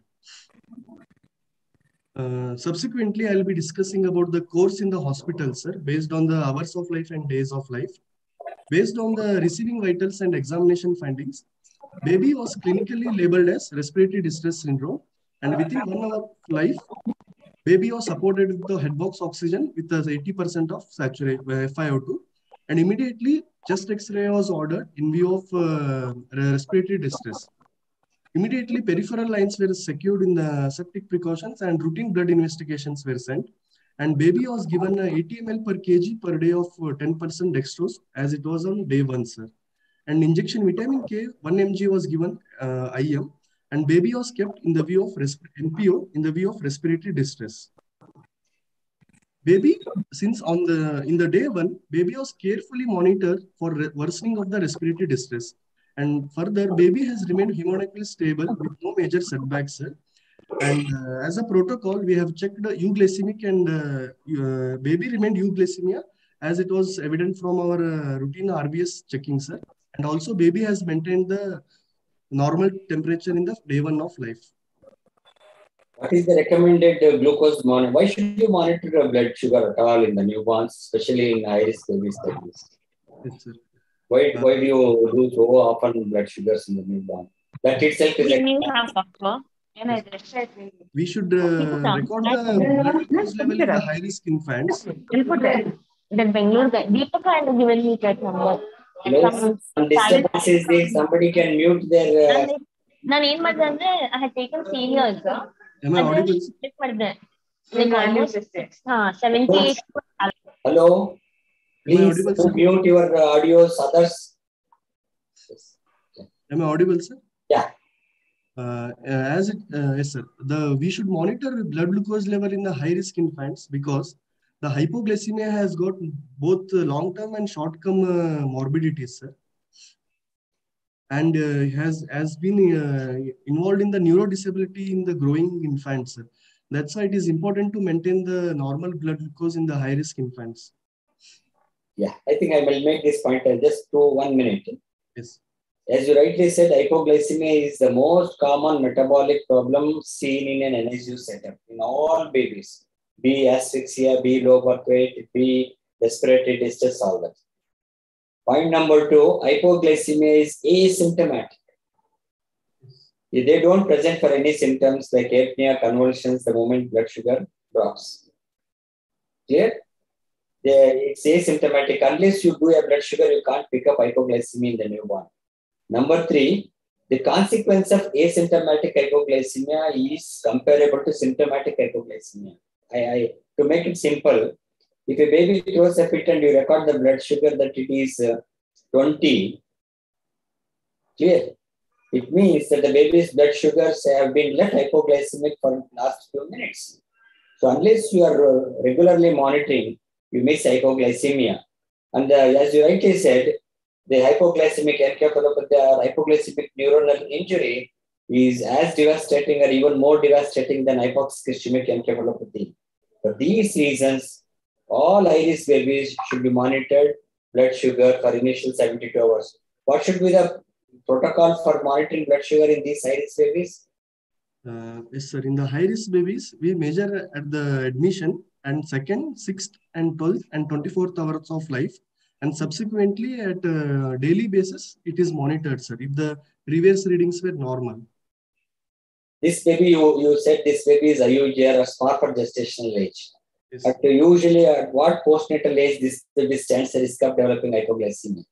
Uh, subsequently, I'll be discussing about the course in the hospital, sir, based on the hours of life and days of life. Based on the receiving vitals and examination findings, baby was clinically labeled as respiratory distress syndrome, and within one hour of life, baby was supported with the headbox oxygen with eighty percent of saturation F i O two, and immediately chest X-ray was ordered in view of uh, respiratory distress. Immediately, peripheral lines were secured in the septic precautions and routine blood investigations were sent. And baby was given eighty milliliters per kg per day of ten percent dextrose as it was on day one, sir. And injection vitamin K, one milligram was given uh, I M. And baby was kept in the view of N P O in the view of respiratory distress. Baby, since on the in the day one, baby was carefully monitored for worsening of the respiratory distress. And further, baby has remained hemodynamically stable with no major setbacks, sir. And uh, as a protocol, we have checked the euglycemic and uh, uh, baby remained euglycemia as it was evident from our uh, routine R B S checking, sir. And also, baby has maintained the normal temperature in the day one of life. What is the recommended uh, glucose monitor? Why should you monitor the blood sugar at all in the newborns, especially in high-risk babies like this? Yes, sir. Why, why do you do so often blood sugars in the newborn? That itself is like... We should uh, record the blood glucose level in the high risk infants. Then Bangalore guy, Deepak had given me that number. Some disturbances there. Somebody can mute their. Uh... ನಾನು ಏನ್ ಮಾಡಿದೆ ಅಂದ್ರೆ I had taken seniors. Am I audible? Check ಮಾಡಿದೆ. Like almost ಹಾ seventy-eight. Hello. Please mute your audios. Others. Am I audible, sir? Yeah. Uh, as it, uh, yes, sir. The we should monitor blood glucose level in the high risk infants because the hypoglycemia has got both long term and short term uh, morbidities, sir. And uh, has has been uh, involved in the neurodisability in the growing infants. That's why it is important to maintain the normal blood glucose in the high risk infants. Yeah, I think I will make this point uh, just to one minute. Yes. As you rightly said, hypoglycemia is the most common metabolic problem seen in an N I C U setup in all babies. Be asphyxia, be low birth weight, be respiratory distress, all that. Point number two, hypoglycemia is asymptomatic. If they don't present for any symptoms like apnea, convulsions, the moment blood sugar drops. Clear? They, it's asymptomatic. Unless you do a blood sugar, you can't pick up hypoglycemia in the newborn. Number three, the consequence of asymptomatic hypoglycemia is comparable to symptomatic hypoglycemia. I, I, to make it simple, if a baby throws a fit and you record the blood sugar that it is uh, twenty, clear? It means that the baby's blood sugars have been left hypoglycemic for the last few minutes. So unless you are uh, regularly monitoring, you miss hypoglycemia. And uh, as you rightly said, the hypoglycemic encephalopathy or hypoglycemic neuronal injury is as devastating or even more devastating than hypoxemic encephalopathy. For these reasons, all high-risk babies should be monitored blood sugar for initial seventy-two hours. What should be the protocol for monitoring blood sugar in these high-risk babies? Uh, yes, sir. In the high-risk babies, we measure at the admission and second, sixth, and twelfth and twenty-fourth hours of life. And subsequently, at a daily basis, it is monitored, sir, if the previous readings were normal. This baby, you, you said this baby is I U G R or small for gestational age. Yes. At usually, at what postnatal age this baby stands the risk of developing hypoglycemia?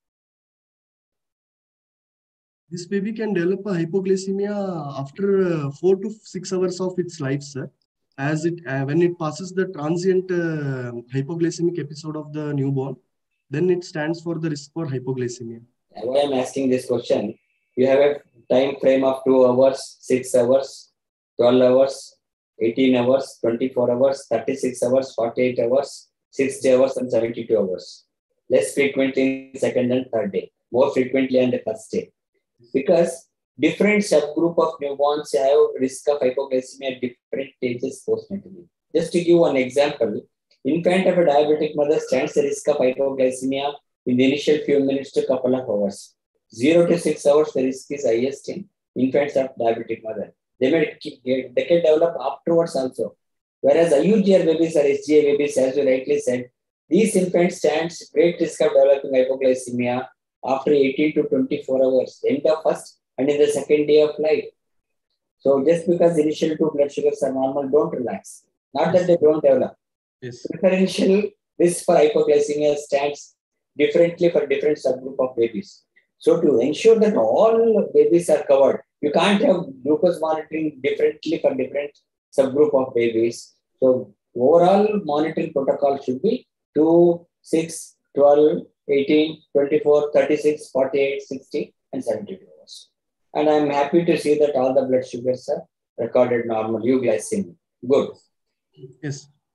This baby can develop a hypoglycemia after uh, four to six hours of its life, sir. As it uh, when it passes the transient uh, hypoglycemic episode of the newborn, then it stands for the risk for hypoglycemia. Why I'm asking this question, you have a time frame of two hours, six hours, twelve hours, eighteen hours, twenty-four hours, thirty-six hours, forty-eight hours, sixty hours, and seventy-two hours. Less frequently in second and third day, more frequently on the first day. Because different subgroup of newborns have risk of hypoglycemia at different stages postnatally. Just to give one example, infant of a diabetic mother stands the risk of hypoglycemia in the initial few minutes to couple of hours. Zero to six hours, the risk is highest in infants of diabetic mother. They may get, they can develop afterwards also. Whereas I U G R babies or S G A babies, as you rightly said, these infants stands great risk of developing hypoglycemia after eighteen to twenty-four hours, end of first and in the second day of life. So just because initial two blood sugars are normal, don't relax. Not that they don't develop. Yes. Preferential risk for hypoglycemia stands differently for different subgroup of babies. So to ensure that all babies are covered, you can't have glucose monitoring differently for different subgroup of babies. So overall monitoring protocol should be two, six, twelve, eighteen, twenty-four, thirty-six, forty-eight, sixty, and seventy-two hours. And I'm happy to see that all the blood sugars are recorded normal, euglycemia. Good. Yes.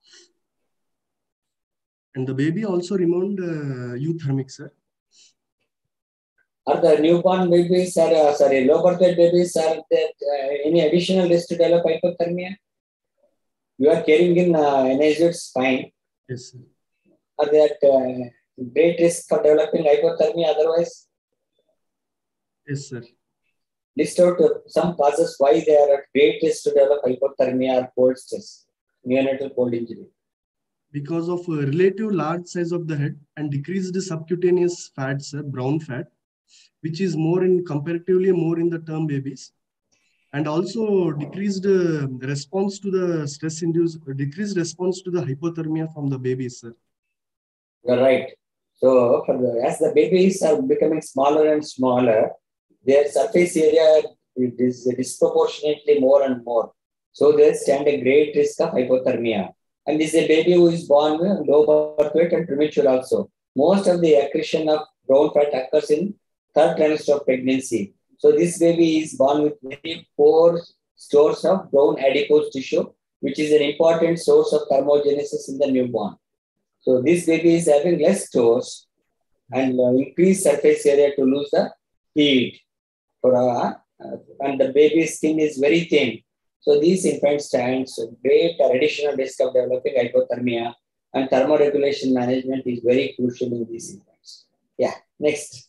And the baby also remained uh, euthermic, sir. Are the newborn babies, are, uh, sorry, low birth weight babies, are there uh, any additional risk to develop hypothermia? You are carrying in uh, N I C U, it's fine. Yes, sir. Are there uh, great risk for developing hypothermia otherwise? Yes, sir. List out uh, some causes why they are at great risk to develop hypothermia or cold stress, neonatal cold injury. Because of a relative large size of the head and decreased subcutaneous fats, sir, brown fat, which is more in comparatively more in the term babies. and also decreased uh, response to the stress induced, decreased response to the hypothermia from the babies, sir. You're right. So for the, as the babies are becoming smaller and smaller, their surface area is disproportionately more and more. So they stand a great risk of hypothermia. And this is a baby who is born with low birth weight and premature also. Most of the accretion of brown fat occurs in third trimester of pregnancy. So this baby is born with very poor stores of brown adipose tissue, which is an important source of thermogenesis in the newborn. So this baby is having less stores and uh, increased surface area to lose the heat. For uh, uh, and the baby's skin is very thin. So these infants stand great additional risk of developing hypothermia, and thermoregulation management is very crucial in these infants. Yeah, next.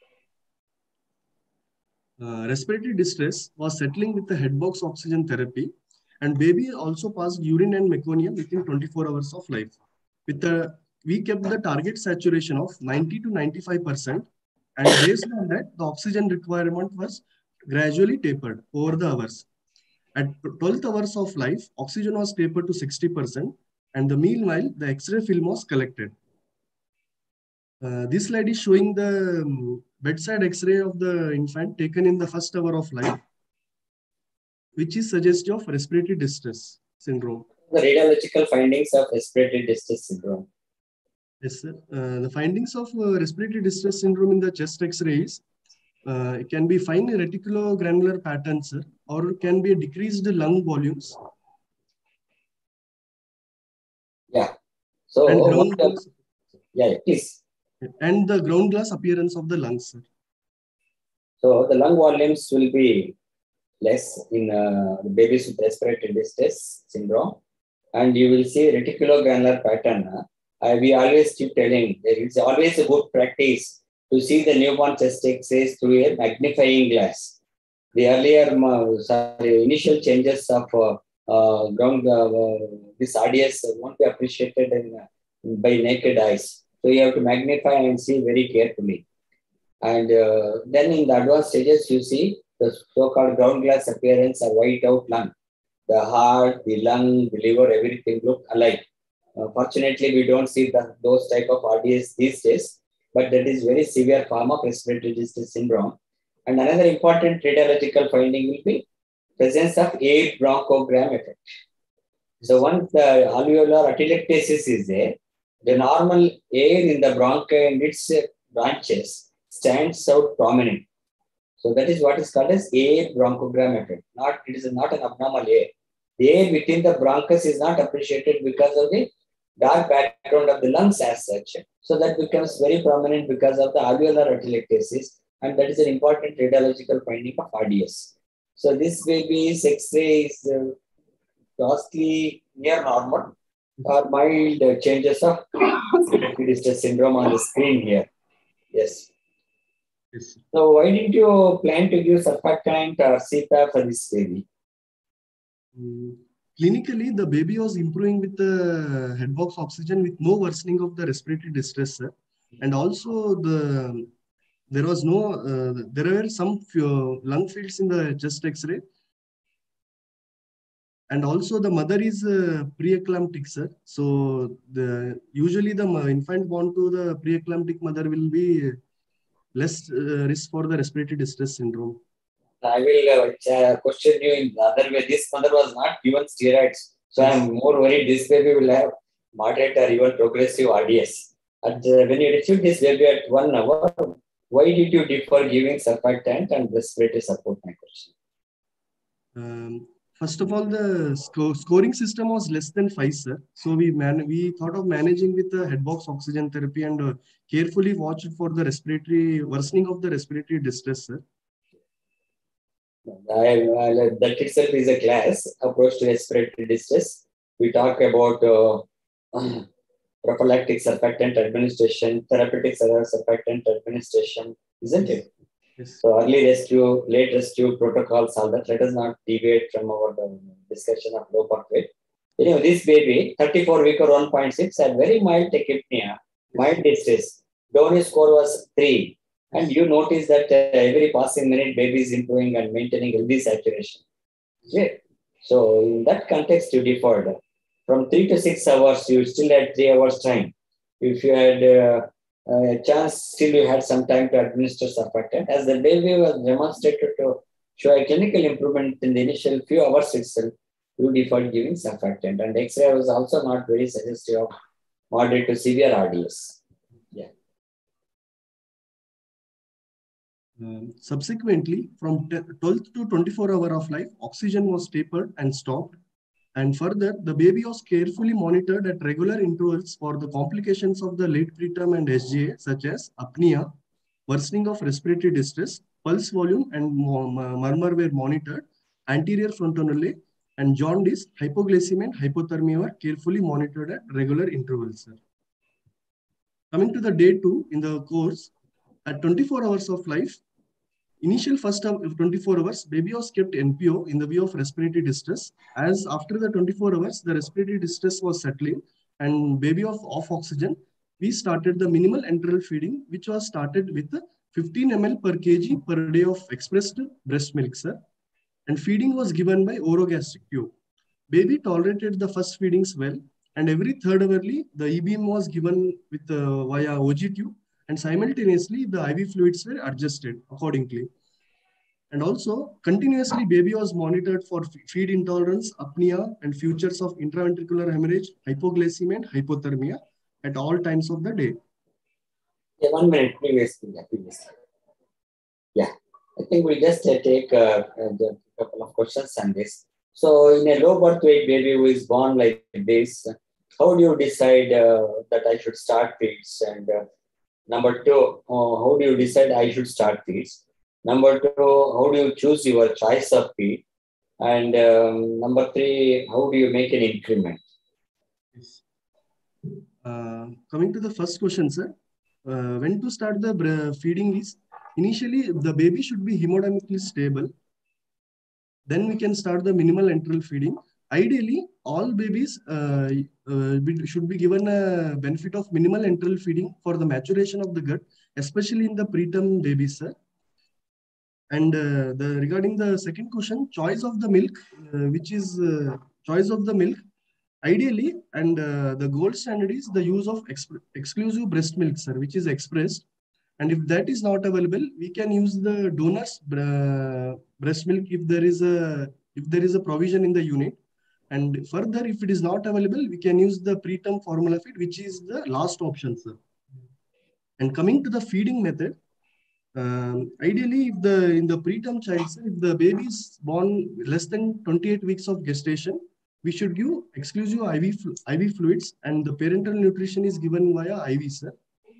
Uh, respiratory distress was settling with the head box oxygen therapy, and baby also passed urine and meconium within twenty-four hours of life. With the, we kept the target saturation of ninety to ninety-five percent, and based on that, the oxygen requirement was gradually tapered over the hours. At twelfth hours of life, oxygen was tapered to sixty percent, and the meanwhile, the X-ray film was collected. Uh, this slide is showing the um, bedside X-ray of the infant taken in the first hour of life, which is suggestive of respiratory distress syndrome. The radiological findings of respiratory distress syndrome. Yes, sir. Uh, the findings of uh, respiratory distress syndrome in the chest X-ray is uh, it can be fine reticulogranular patterns, sir, or it can be a decreased lung volumes. Yeah. So, and what ground the, glass, yeah, please. And the ground glass appearance of the lungs, sir. So the lung volumes will be less in uh, babies with respiratory distress syndrome, and you will see reticulogranular pattern. Uh, we always keep telling there is always a good practice to see the newborn chest X-rays through a magnifying glass. The earlier, uh, sorry, initial changes of uh, uh, ground, uh, uh, this R D S won't be appreciated in, uh, by naked eyes. So you have to magnify and see very carefully. And uh, then in the advanced stages, you see the so-called ground glass appearance or white out lung. The heart, the lung, the liver, everything look alike. Uh, fortunately, we don't see the, those type of R D S these days, but that is very severe form of respiratory distress syndrome. And another important radiological finding will be presence of air bronchogram effect. So once the alveolar atelectasis is there, the normal air in the bronchi and its branches stands out prominent. So that is what is called as air bronchogram effect. Not, it is not an abnormal air. The air within the bronchus is not appreciated because of the dark background of the lungs as such. So that becomes very prominent because of the alveolar atelectasis, and that is an important radiological finding of R D S. So this baby's X-ray is uh, vastly near normal or mild uh, changes of respiratory distress syndrome on the screen here. Yes. Yes. So why didn't you plan to give surfactant or C PAP for this baby? Mm. Clinically, the baby was improving with the head box oxygen with no worsening of the respiratory distress, sir. And also the there was no uh, there were some few lung fields in the chest X-ray. And also the mother is uh, pre-eclamptic, sir. So the usually the infant born to the pre-eclamptic mother will be less uh, risk for the respiratory distress syndrome. I will uh, question you in the other way. This mother was not given steroids. So I am more worried this baby will have moderate or even progressive R D S. And uh, when you receive this baby at one hour, why did you defer giving surfactant and respiratory support? My question. Um, first of all, the sco scoring system was less than five, sir. So we man we thought of managing with the head box oxygen therapy and uh, carefully watched for the respiratory worsening of the respiratory distress, sir. I, uh, that itself is a class approach to respiratory distress. We talk about uh, um, prophylactic surfactant administration, therapeutic surfactant administration, isn't it? Yes. So early rescue, late rescue protocols, all that. Let us not deviate from our uh, discussion of low birth weight. Anyway, this baby, thirty-four week or one point six, had very mild tachypnea, mild distress. Downey score was three. And you notice that uh, every passing minute, baby is improving and maintaining healthy saturation. Yeah. So in that context, you deferred. From three to six hours, you still had three hours time. If you had uh, a chance, still you had some time to administer surfactant. As the baby was demonstrated to show a clinical improvement in the initial few hours itself, you deferred giving surfactant. And X-ray was also not very suggestive of moderate to severe R D S. Yeah. Um, subsequently, from twelfth to twenty-four hour of life, oxygen was tapered and stopped. And further, the baby was carefully monitored at regular intervals for the complications of the late preterm and S G A, such as apnea, worsening of respiratory distress, pulse volume and murmur were monitored, anterior frontonale, and jaundice, hypoglycemia, and hypothermia were carefully monitored at regular intervals. Sir. Coming to the day two in the course, at twenty-four hours of life, initial first twenty-four hours, baby was kept N P O in the view of respiratory distress. As after the twenty-four hours, the respiratory distress was settling and baby was off oxygen, we started the minimal enteral feeding, which was started with fifteen milliliters per kg per day of expressed breast milk, sir. And feeding was given by orogastric tube. Baby tolerated the first feedings well, and every third hourly, the E-beam was given with uh, via O G tube, and simultaneously the I V fluids were adjusted accordingly. And also, continuously baby was monitored for feed intolerance, apnea, and futures of intraventricular hemorrhage, hypoglycemia, and hypothermia at all times of the day. Yeah, one minute, previously. Yeah, previously. Yeah, I think we'll just uh, take uh, a couple of questions on this. So, in a low birth weight baby who is born like this, how do you decide uh, that I should start feeds? And uh, number two, uh, how do you decide I should start feeds? Number two, how do you choose your choice of feed? And um, number three, how do you make an increment? Yes. Uh, coming to the first question, sir, uh, when to start the feeding is, initially the baby should be hemodynamically stable. Then we can start the minimal enteral feeding. Ideally, all babies uh, uh, should be given a benefit of minimal enteral feeding for the maturation of the gut, especially in the preterm babies, sir. And uh, the regarding the second question, choice of the milk, uh, which is uh, choice of the milk, ideally, and uh, the gold standard is the use of ex exclusive breast milk, sir, which is expressed. And if that is not available, we can use the donor's uh, breast milk if there is a if there is a provision in the unit. And further, if it is not available, we can use the preterm formula feed, which is the last option, sir. And coming to the feeding method, um, ideally, if the in the preterm child, sir, if the baby is born less than twenty-eight weeks of gestation, we should give exclusive I V I V fluids, and the parenteral nutrition is given via I V, sir.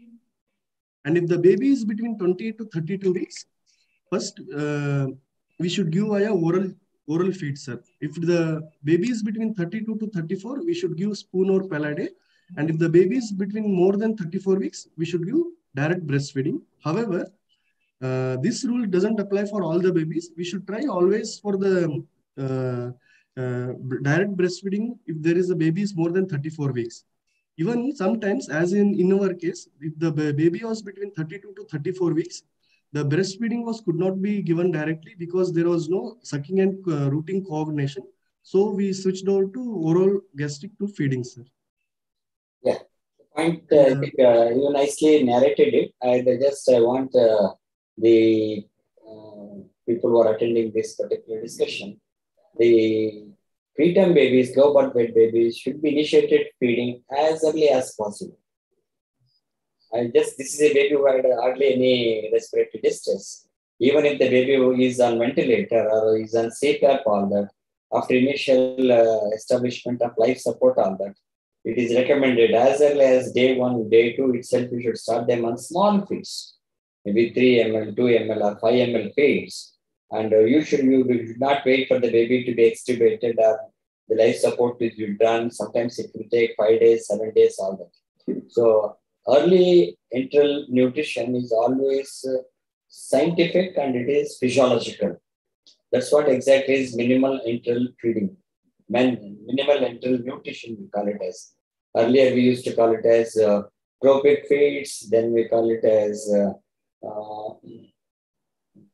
And if the baby is between twenty-eight to thirty-two weeks, first uh, we should give via oral oral feed, sir. If the baby is between thirty-two to thirty-four, we should give spoon or palade. And if the baby is between more than thirty-four weeks, we should give direct breastfeeding. However, uh, this rule doesn't apply for all the babies. We should try always for the uh, uh, direct breastfeeding if there is a baby is more than thirty-four weeks. Even sometimes, as in, in our case, if the baby was between thirty-two to thirty-four weeks, the breastfeeding was could not be given directly because there was no sucking and uh, rooting coordination. So we switched over to oral gastric tube feeding, sir. Yeah, point uh, I think uh, you nicely narrated it. I just I want uh, the uh, people who are attending this particular discussion, the preterm babies, low birth weight babies should be initiated feeding as early as possible. I just, this is a baby who had hardly any respiratory distress. Even if the baby who is on ventilator or is on C PAP, all that, after initial uh, establishment of life support, all that, it is recommended as early as day one, day two itself, you should start them on small feeds, maybe three milliliters, two milliliters, or five milliliters feeds. And uh, you, should, you should not wait for the baby to be extubated or the life support is done. Sometimes it will take five days, seven days, all that. So early enteral nutrition is always uh, scientific and it is physiological. That's what exactly is minimal enteral feeding. Man, minimal enteral nutrition, we call it as. Earlier, we used to call it as uh, tropic feeds. Then we call it as uh, uh, gut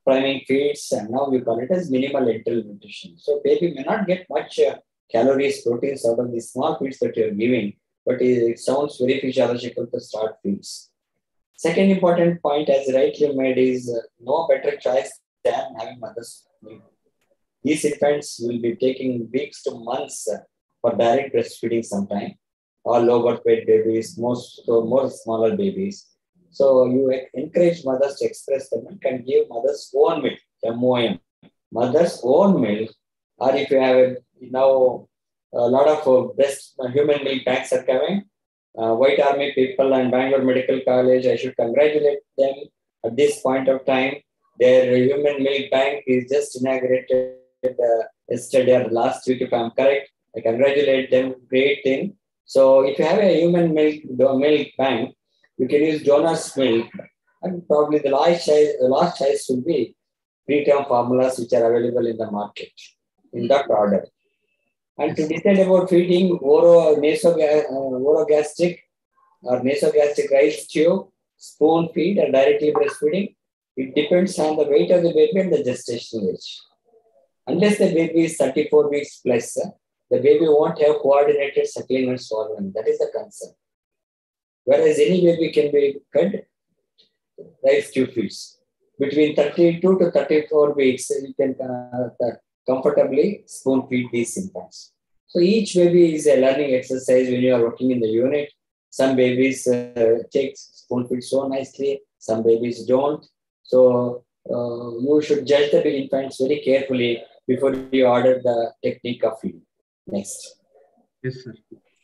priming feeds, and now we call it as minimal enteral nutrition. So baby may not get much uh, calories, proteins out of the small feeds that you're giving, but it, it sounds very physiological to start feeds. Second important point, as rightly made, is uh, no better choice than having mother's milk. These infants will be taking weeks to months uh, for direct breastfeeding sometime. All low birth weight babies, most so more smaller babies. So you encourage mothers to express the milk and give mother's own milk, M O M. Mother's own milk, or if you have a, now a lot of uh, breast uh, human milk banks are coming. Uh, White Army people and Bangalore Medical College, I should congratulate them at this point of time. Their human milk bank is just inaugurated uh, yesterday or last week, if I'm correct. I congratulate them, great thing. So if you have a human milk, milk bank, you can use donor's milk, and probably the last choice, the last choice will be preterm formulas which are available in the market in that order. And to decide about feeding oro, nasoga, uh, orogastric or nasogastric rice tube, spoon feed, or directly breastfeeding, it depends on the weight of the baby and the gestational age. Unless the baby is thirty-four weeks plus, uh, the baby won't have coordinated suckling and swallowing. That is the concern. Whereas any baby can be fed rice tube feeds. Between thirty-two to thirty-four weeks, you can uh, comfortably spoon feed these infants. So each baby is a learning exercise when you are working in the unit. Some babies uh, take spoon feed so nicely, some babies don't. So uh, you should judge the infants very carefully before you order the technique of feeding. Next. Yes, sir.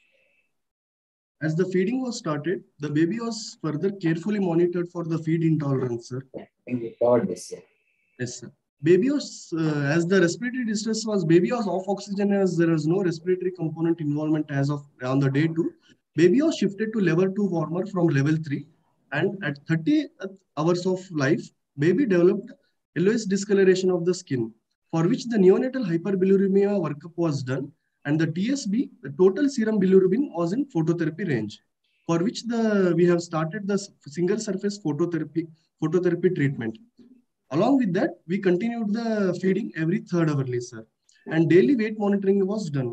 As the feeding was started, the baby was further carefully monitored for the feed intolerance, sir. I think we covered this. Yeah. Yes, sir. Baby was, uh, as the respiratory distress was, baby was off oxygen as there was no respiratory component involvement as of on the day two. Baby was shifted to level two warmer from level three. And at thirty hours of life, baby developed yellowish discoloration of the skin, for which the neonatal hyperbilirubinemia workup was done. And the T S B, the total serum bilirubin, was in phototherapy range, for which the we have started the single surface phototherapy phototherapy treatment. Along with that, we continued the feeding every third hourly, sir, and daily weight monitoring was done.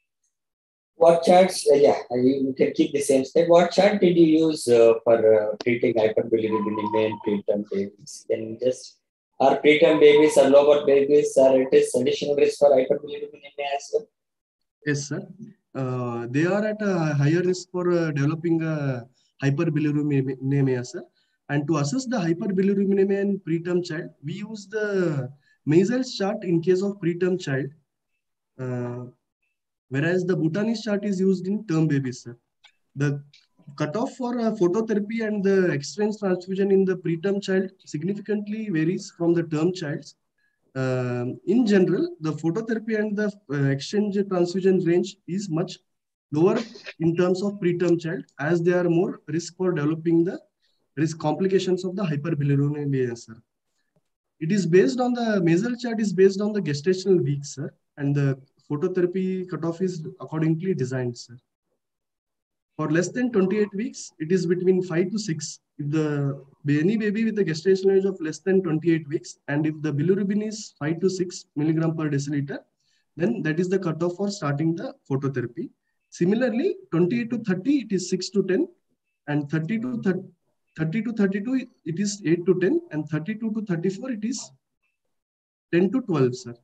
What charts? Uh, yeah, you can keep the same step. What chart did you use uh, for uh, treating hyperbilirubinemia in preterm babies? Can you just are preterm babies or low birth babies, or it is additional risk for hyperbilirubinemia as well? Yes, sir. Uh, they are at a higher risk for uh, developing a hyperbilirubinemia, sir. And to assess the hyperbilirubinemia in preterm child, we use the Meisel's chart in case of preterm child, uh, whereas the Bhutanese chart is used in term babies, sir. The cutoff for uh, phototherapy and the exchange transfusion in the preterm child significantly varies from the term childs. Uh, in general, the phototherapy and the uh, exchange transfusion range is much lower in terms of preterm child, as they are more risk for developing the risk complications of the hyperbilirubinemia, sir. It is based on the Meisel chart is based on the gestational weeks, sir, and the phototherapy cutoff is accordingly designed, sir. For less than twenty-eight weeks, it is between five to six. If the any baby with a gestational age of less than twenty-eight weeks, and if the bilirubin is five to six milligram per deciliter, then that is the cutoff for starting the phototherapy. Similarly, twenty-eight to thirty, it is six to ten, and thirty to thirty-two, it is eight to ten, and thirty-two to thirty-four, it is ten to twelve, sir.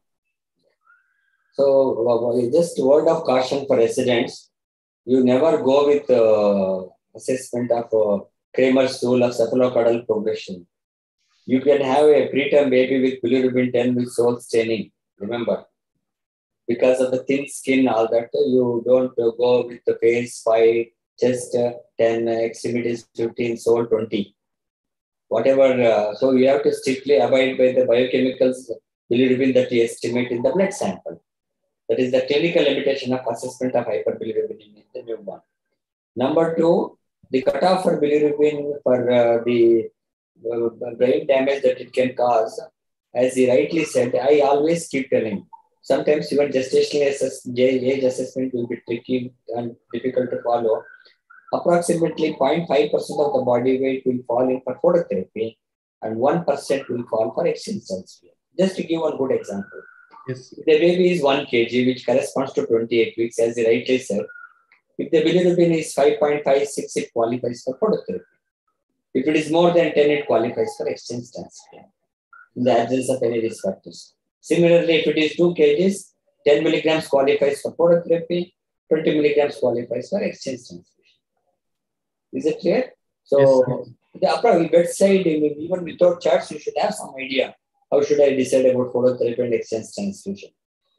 So, just a word of caution for residents. You never go with uh, assessment of uh, Kramer's rule of cephalocaudal progression. You can have a preterm baby with bilirubin ten with soul staining, remember. Because of the thin skin, all that, you don't uh, go with the face five, chest uh, ten, uh, extremities fifteen, soul twenty. Whatever, uh, so you have to strictly abide by the biochemicals bilirubin that you estimate in the blood sample. That is the clinical limitation of assessment of hyperbilirubinemia in the newborn. Number two, the cutoff for bilirubin for uh, the uh, brain damage that it can cause, as he rightly said, I always keep telling. Sometimes even gestational assess age assessment will be tricky and difficult to follow. Approximately zero point five percent of the body weight will fall in for phototherapy, and one percent will fall for exchange transfusion. Just to give one good example. Yes. If the baby is one kilogram, which corresponds to twenty-eight weeks, as you rightly said, if the bilirubin is five point five six, it qualifies for phototherapy. If it is more than ten, it qualifies for exchange transfusion in the absence of any risk factors. Similarly, if it is two kilograms, ten milligrams qualifies for phototherapy, twenty milligrams qualifies for exchange transfusion. Is it clear? So, yes, the upper bedside, even without charts, you should have some idea. How should I decide about phototherapy and exchange transfusion?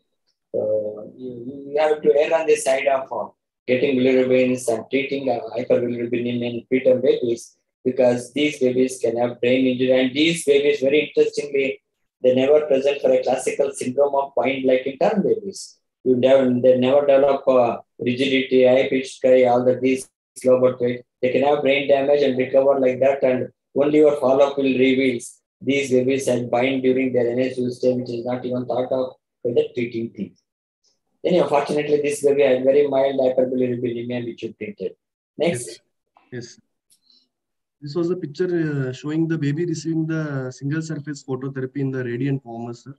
So, you, you have to err on the side of uh, getting bilirubins and treating uh, hyperbilirubinemia in preterm babies, because these babies can have brain injury, and these babies, very interestingly, they never present for a classical syndrome of point like in term babies. You never, they never develop uh, rigidity, high pitched cry, all the these slow birth weight. They can have brain damage and recover like that, and only your follow-up will reveal these babies had bind during their N S U stay, which is not even thought of by the treating team. Then, unfortunately, this baby had very mild hyperbilirubinemia, which you treated. Next. Yes. Yes. This was a picture uh, showing the baby receiving the single surface phototherapy in the radiant warmer, sir.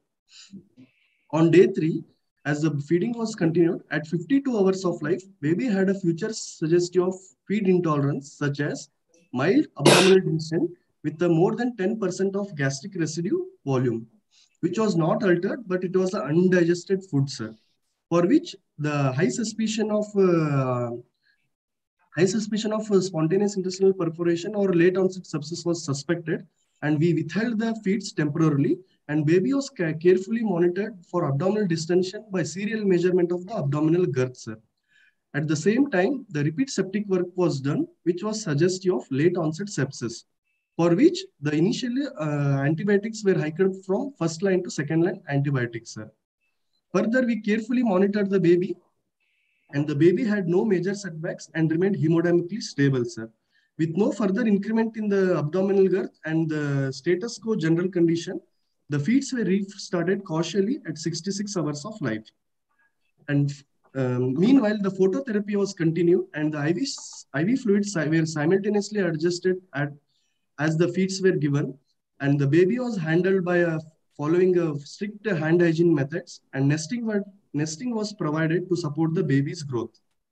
On day three, as the feeding was continued, at fifty-two hours of life, baby had a future suggestive of feed intolerance, such as mild abdominal distension with a more than ten percent of gastric residue volume, which was not altered, but it was an undigested food, sir, for which the high suspicion of uh, high suspicion of uh, spontaneous intestinal perforation or late onset sepsis was suspected, and we withheld the feeds temporarily, and baby was ca carefully monitored for abdominal distension by serial measurement of the abdominal girth, sir. At the same time, the repeat septic work was done, which was suggestive of late onset sepsis, for which the initial uh, antibiotics were hiked from first line to second line antibiotics, sir. Further, we carefully monitored the baby, and the baby had no major setbacks and remained hemodynamically stable, sir, with no further increment in the abdominal girth and the status quo general condition. The feeds were restarted cautiously at sixty-six hours of life. And um, meanwhile, the phototherapy was continued, and the I V, I V fluids were simultaneously adjusted at, as the feeds were given, and the baby was handled by a, following a strict hand hygiene methods, and nesting were Nesting was provided to support the baby's growth.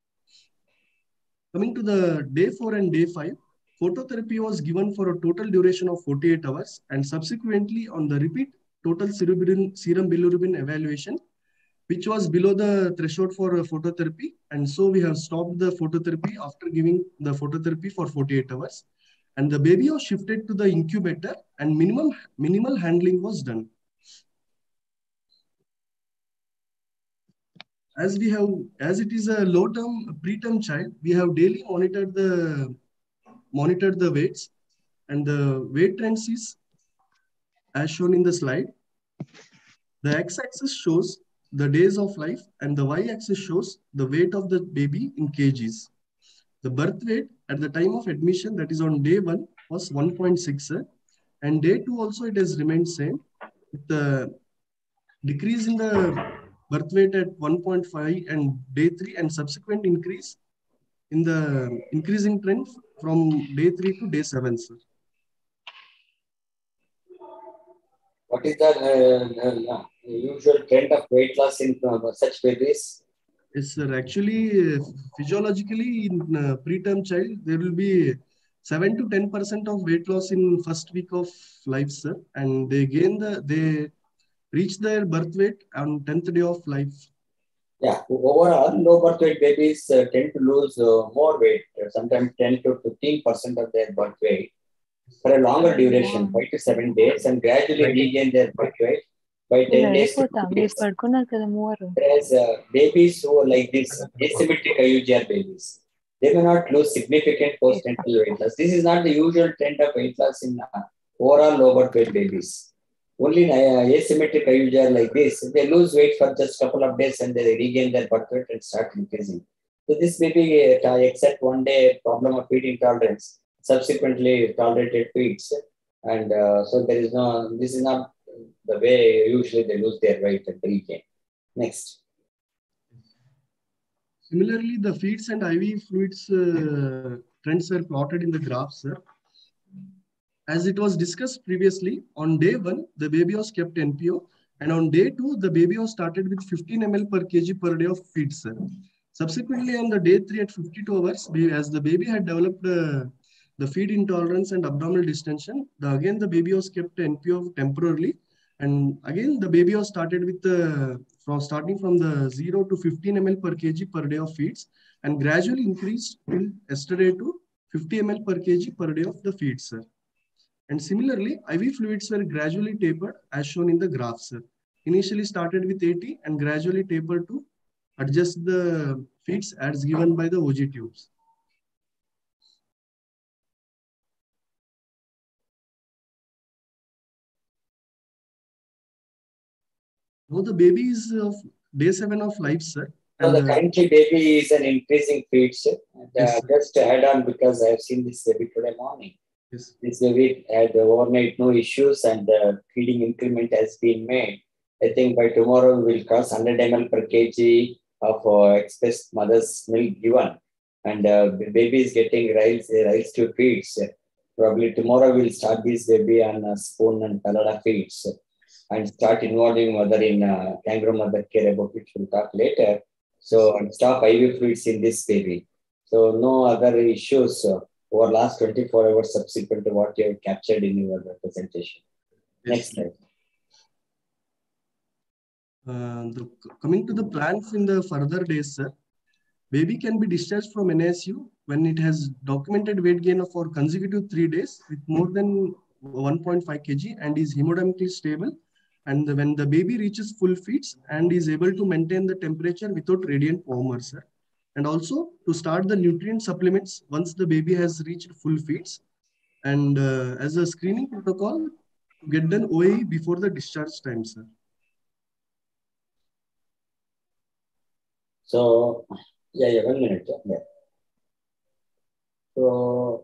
Coming to the day four and day five, phototherapy was given for a total duration of forty-eight hours, and subsequently on the repeat total serum, serum bilirubin evaluation, which was below the threshold for phototherapy. And so we have stopped the phototherapy after giving the phototherapy for forty-eight hours. And the baby was shifted to the incubator, and minimum, minimal handling was done. As we have, as it is a low-term, preterm child, we have daily monitored the monitored the weights, and the weight trends is as shown in the slide. The x-axis shows the days of life, and the y-axis shows the weight of the baby in kgs. The birth weight at the time of admission, that is on day one, was one point six, and day two also it has remained same, with the decrease in the birth weight at one point five and day three, and subsequent increase in the increasing trend from day three to day seven, sir. What is the uh, uh, usual trend of weight loss in uh, such babies? Yes, sir. Actually, uh, physiologically, in uh, preterm child, there will be seven to ten percent of weight loss in first week of life, sir, and they gain the they reach their birth weight on tenth day of life. Yeah, overall, low birth weight babies uh, tend to lose uh, more weight, uh, sometimes ten to fifteen percent of their birth weight for a longer duration, five to seven days, and gradually regain their birth weight by ten days to two days. Whereas uh, babies who are like this, asymmetric I U G R babies, they may not lose significant post-natal weight loss. This is not the usual trend of weight loss in uh, overall low birth weight babies. Only in uh, asymmetric I U G R like this, they lose weight for just a couple of days and they regain their birth weight and start increasing. So this may be, uh, except one day problem of feed intolerance, subsequently tolerated feeds. And uh, so there is no, this is not the way usually they lose their weight and regain. Next. Similarly, the feeds and I V fluids uh, trends were plotted in the graph, sir. As it was discussed previously, on day one, the baby was kept N P O, and on day two, the baby was started with fifteen milliliters per kg per day of feed, sir. Subsequently, on the day three at fifty-two hours, as the baby had developed uh, the feed intolerance and abdominal distension, the, again the baby was kept N P O temporarily, and again the baby was started with the uh, from starting from the zero to fifteen milliliters per kg per day of feeds, and gradually increased till yesterday to fifty milliliters per kg per day of the feeds, sir. And similarly, I V fluids were gradually tapered as shown in the graph, sir. Initially started with eighty and gradually tapered to adjust the feeds as given by the O G tubes. Now the baby is of day seven of life, sir. So the currently baby is an increasing feed, sir. And, uh, yes, just to add on, because I have seen this baby today morning. Yes. This baby had overnight no issues and the feeding increment has been made. I think by tomorrow we will cross one hundred milliliters per kg of uh, expressed mother's milk given. And uh, the baby is getting rice, rice to feeds. Probably tomorrow we'll start this baby on a spoon and palada feeds and start involving mother in uh, kangaroo mother care, about which we'll talk later. So stop I V fluids in this baby. So no other issues uh, over last twenty-four hours subsequent to what you have captured in your presentation. Yes. Next slide. Uh, the, coming to the plans in the further days, sir. Baby can be discharged from N I C U when it has documented weight gain for consecutive three days with more than one point five kilograms and is hemodynamically stable. And the, when the baby reaches full feeds and is able to maintain the temperature without radiant warmer, sir. And also to start the nutrient supplements once the baby has reached full feeds. And uh, as a screening protocol, to get done O A E before the discharge time, sir. So, yeah, yeah, one minute. Yeah. So,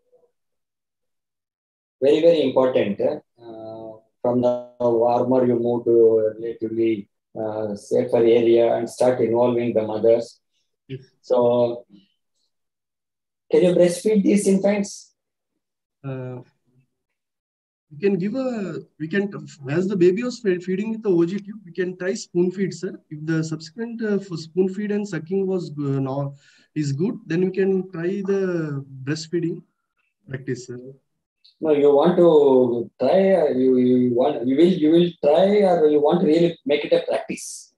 very, very important. Uh, from the warmer, you move to a relatively uh, safer area and start involving the mothers. Yes. So, can you breastfeed these infants? Uh, we can give a, we can, as the baby was feeding with the O G tube, we can try spoon feed, sir. If the subsequent uh, spoon feed and sucking was uh, now is good, then we can try the breastfeeding practice, sir. No, you want to try, uh, you, you want, you will, you will try, or you want to really make it a practice?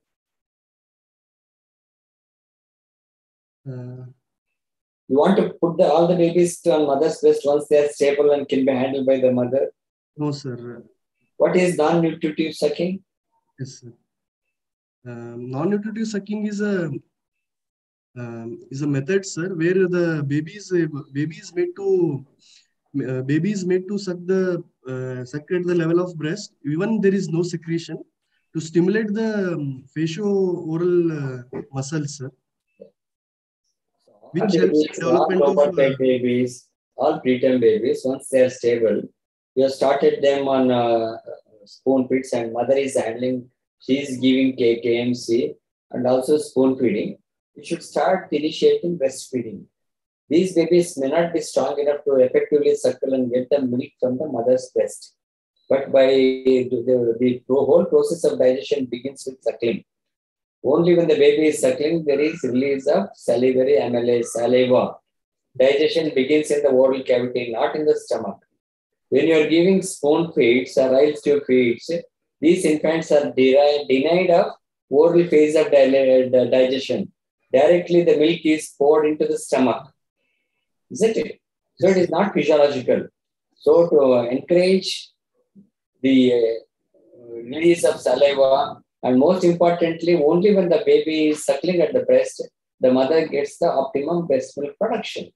Uh, You want to put the, all the babies on mother's breast once they are stable and can be handled by the mother? no, sir. What is non-nutritive sucking? Yes, sir. Um, non-nutritive sucking is a um, is a method, sir, where the baby is uh, baby is made to uh, baby is made to suck the uh, suck at the level of breast, even there is no secretion, to stimulate the um, facio-oral uh, muscles, sir. Which helps in development all of uh, babies, all preterm babies, once they are stable, you have started them on uh, spoon feeds and mother is handling, she is giving K M C and also spoon feeding. You should start initiating breastfeeding. These babies may not be strong enough to effectively suckle and get the milk from the mother's breast. But by the, the, the whole process of digestion begins with suckling. Only when the baby is suckling, there is release of salivary amylase, saliva. Digestion begins in the oral cavity, not in the stomach. When you are giving spoon feeds or rice tube feeds, these infants are de denied of oral phase of di digestion. Directly, the milk is poured into the stomach. Isn't it? So it is not physiological. So to encourage the uh, release of saliva, and most importantly, only when the baby is suckling at the breast, the mother gets the optimum breast milk production.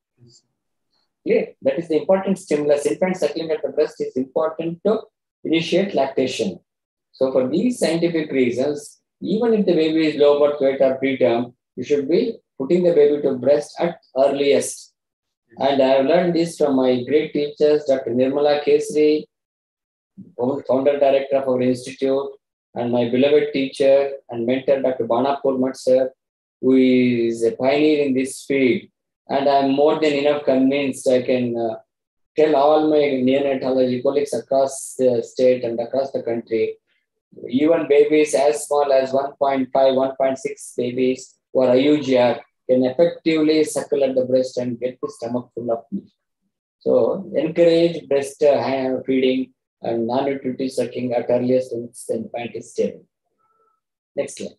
Clear? That is the important stimulus. Infant suckling at the breast is important to initiate lactation. So for these scientific reasons, even if the baby is low birth weight or preterm, you should be putting the baby to breast at earliest. And I have learned this from my great teachers, Doctor Nirmala Kesri, founder director of our institute, and my beloved teacher and mentor, Doctor Bana Purmat sir, who is a pioneer in this field. And I'm more than enough convinced I can uh, tell all my neonatology colleagues across the state and across the country, even babies as small as one point five, one point six babies who are I U G R can effectively suckle at the breast and get the stomach full of milk. So encourage breast uh, feeding and non-nutritive sucking at earliest when the infant is stable. Next slide.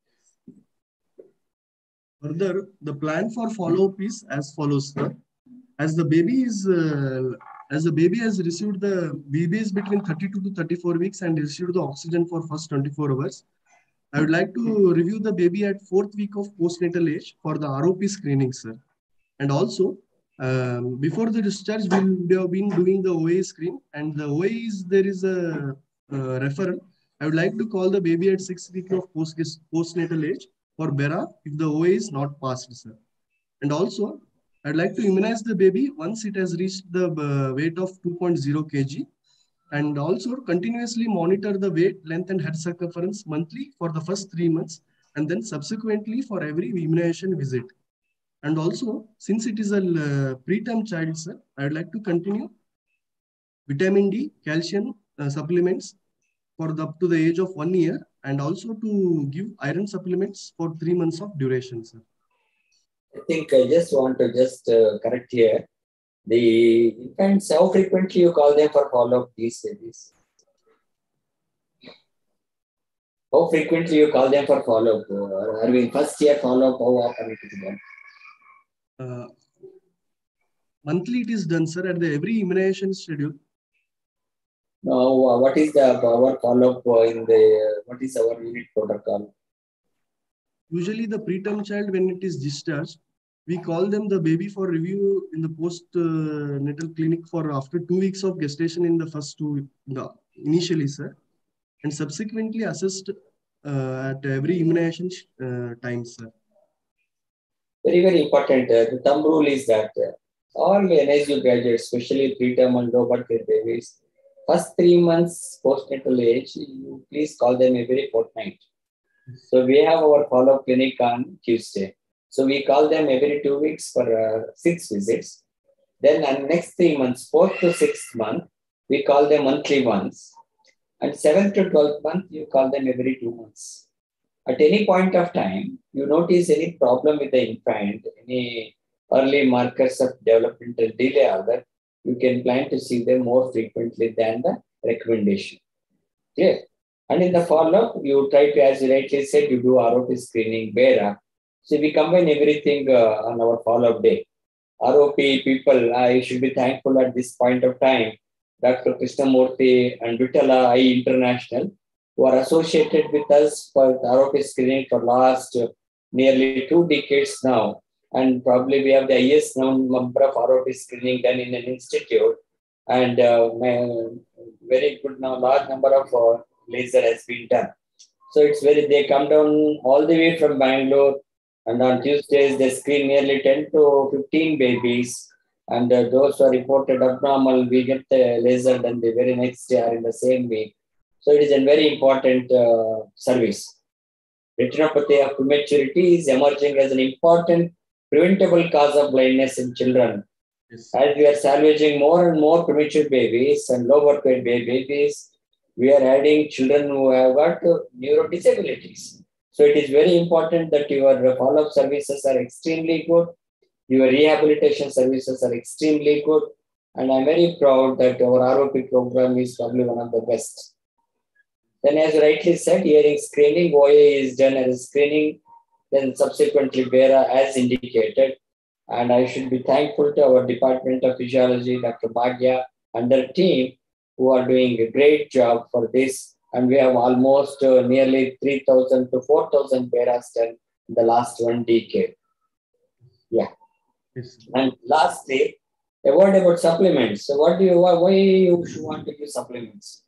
Further, the plan for follow-up is as follows, sir. As the baby is, uh, as the baby has received the baby is between thirty-two to thirty-four weeks and received the oxygen for first twenty-four hours. I would like to review the baby at fourth week of postnatal age for the R O P screening, sir. And also, um, before the discharge, we have been doing the O A screen, and the O A is there is a uh, referral. I would like to call the baby at sixth week of post postnatal age for Bera if the O A is not passed, sir. And also, I'd like to immunize the baby once it has reached the uh, weight of two point zero kilograms, and also continuously monitor the weight, length, and head circumference monthly for the first three months, and then subsequently for every immunization visit. And also, since it is a uh, preterm child, sir, I would like to continue vitamin D, calcium uh, supplements for the, up to the age of one year, and also to give iron supplements for three months of duration, sir. I think I just want to just uh, correct here. The infants, how frequently you call them for follow-up these babies? How frequently you call them for follow-up? Or are we in first year follow-up? How often it is done? Uh, monthly it is done, sir, at the every immunization schedule. No, what is the our follow-up in the, what is our unit protocol? Usually the preterm child, when it is discharged, we call them the baby for review in the post-natal uh, clinic for after two weeks of gestation in the first two, the, initially, sir, and subsequently assessed uh, at every immunization uh, time, sir. Very, very important. Uh, the thumb rule is that uh, all N S U graduates, especially preterm and low birth weight babies, first three months postnatal age, you please call them every fortnight. So we have our follow-up clinic on Tuesday. So we call them every two weeks for uh, six visits. Then on next three months, fourth to sixth month, we call them monthly once. And seventh to twelfth month, you call them every two months. At any point of time, you notice any problem with the infant, any early markers of developmental delay or that, you can plan to see them more frequently than the recommendation. Clear? And in the follow-up, you try to, as you rightly said, you do R O P screening, Bera. So we combine everything uh, on our follow-up day. R O P people, I should be thankful at this point of time, Doctor Krishnamurthy and Vitala Eye International, who are associated with us for R O P screening for last uh, nearly two decades now. And probably we have the highest number of R O P screening done in an institute. And uh, very good now, large number of uh, laser has been done. So it's very, they come down all the way from Bangalore, and on Tuesdays they screen nearly ten to fifteen babies, and uh, those who are reported abnormal, we get the laser done the very next day or in the same week. So it is a very important uh, service. Retinopathy of prematurity is emerging as an important preventable cause of blindness in children. Yes. As we are salvaging more and more premature babies and low birth weight babies, we are adding children who have got uh, neuro disabilities. So it is very important that your follow-up services are extremely good. Your rehabilitation services are extremely good. And I'm very proud that our R O P program is probably one of the best. Then as rightly said, hearing screening, O A is done as screening, then subsequently Bera as indicated. And I should be thankful to our Department of Physiology, Doctor Bhagya and their team, who are doing a great job for this. And we have almost uh, nearly three thousand to four thousand Beras done in the last one decade. Yeah. Yes. And lastly, a word about supplements. So what do you, why, why you should want to give supplements?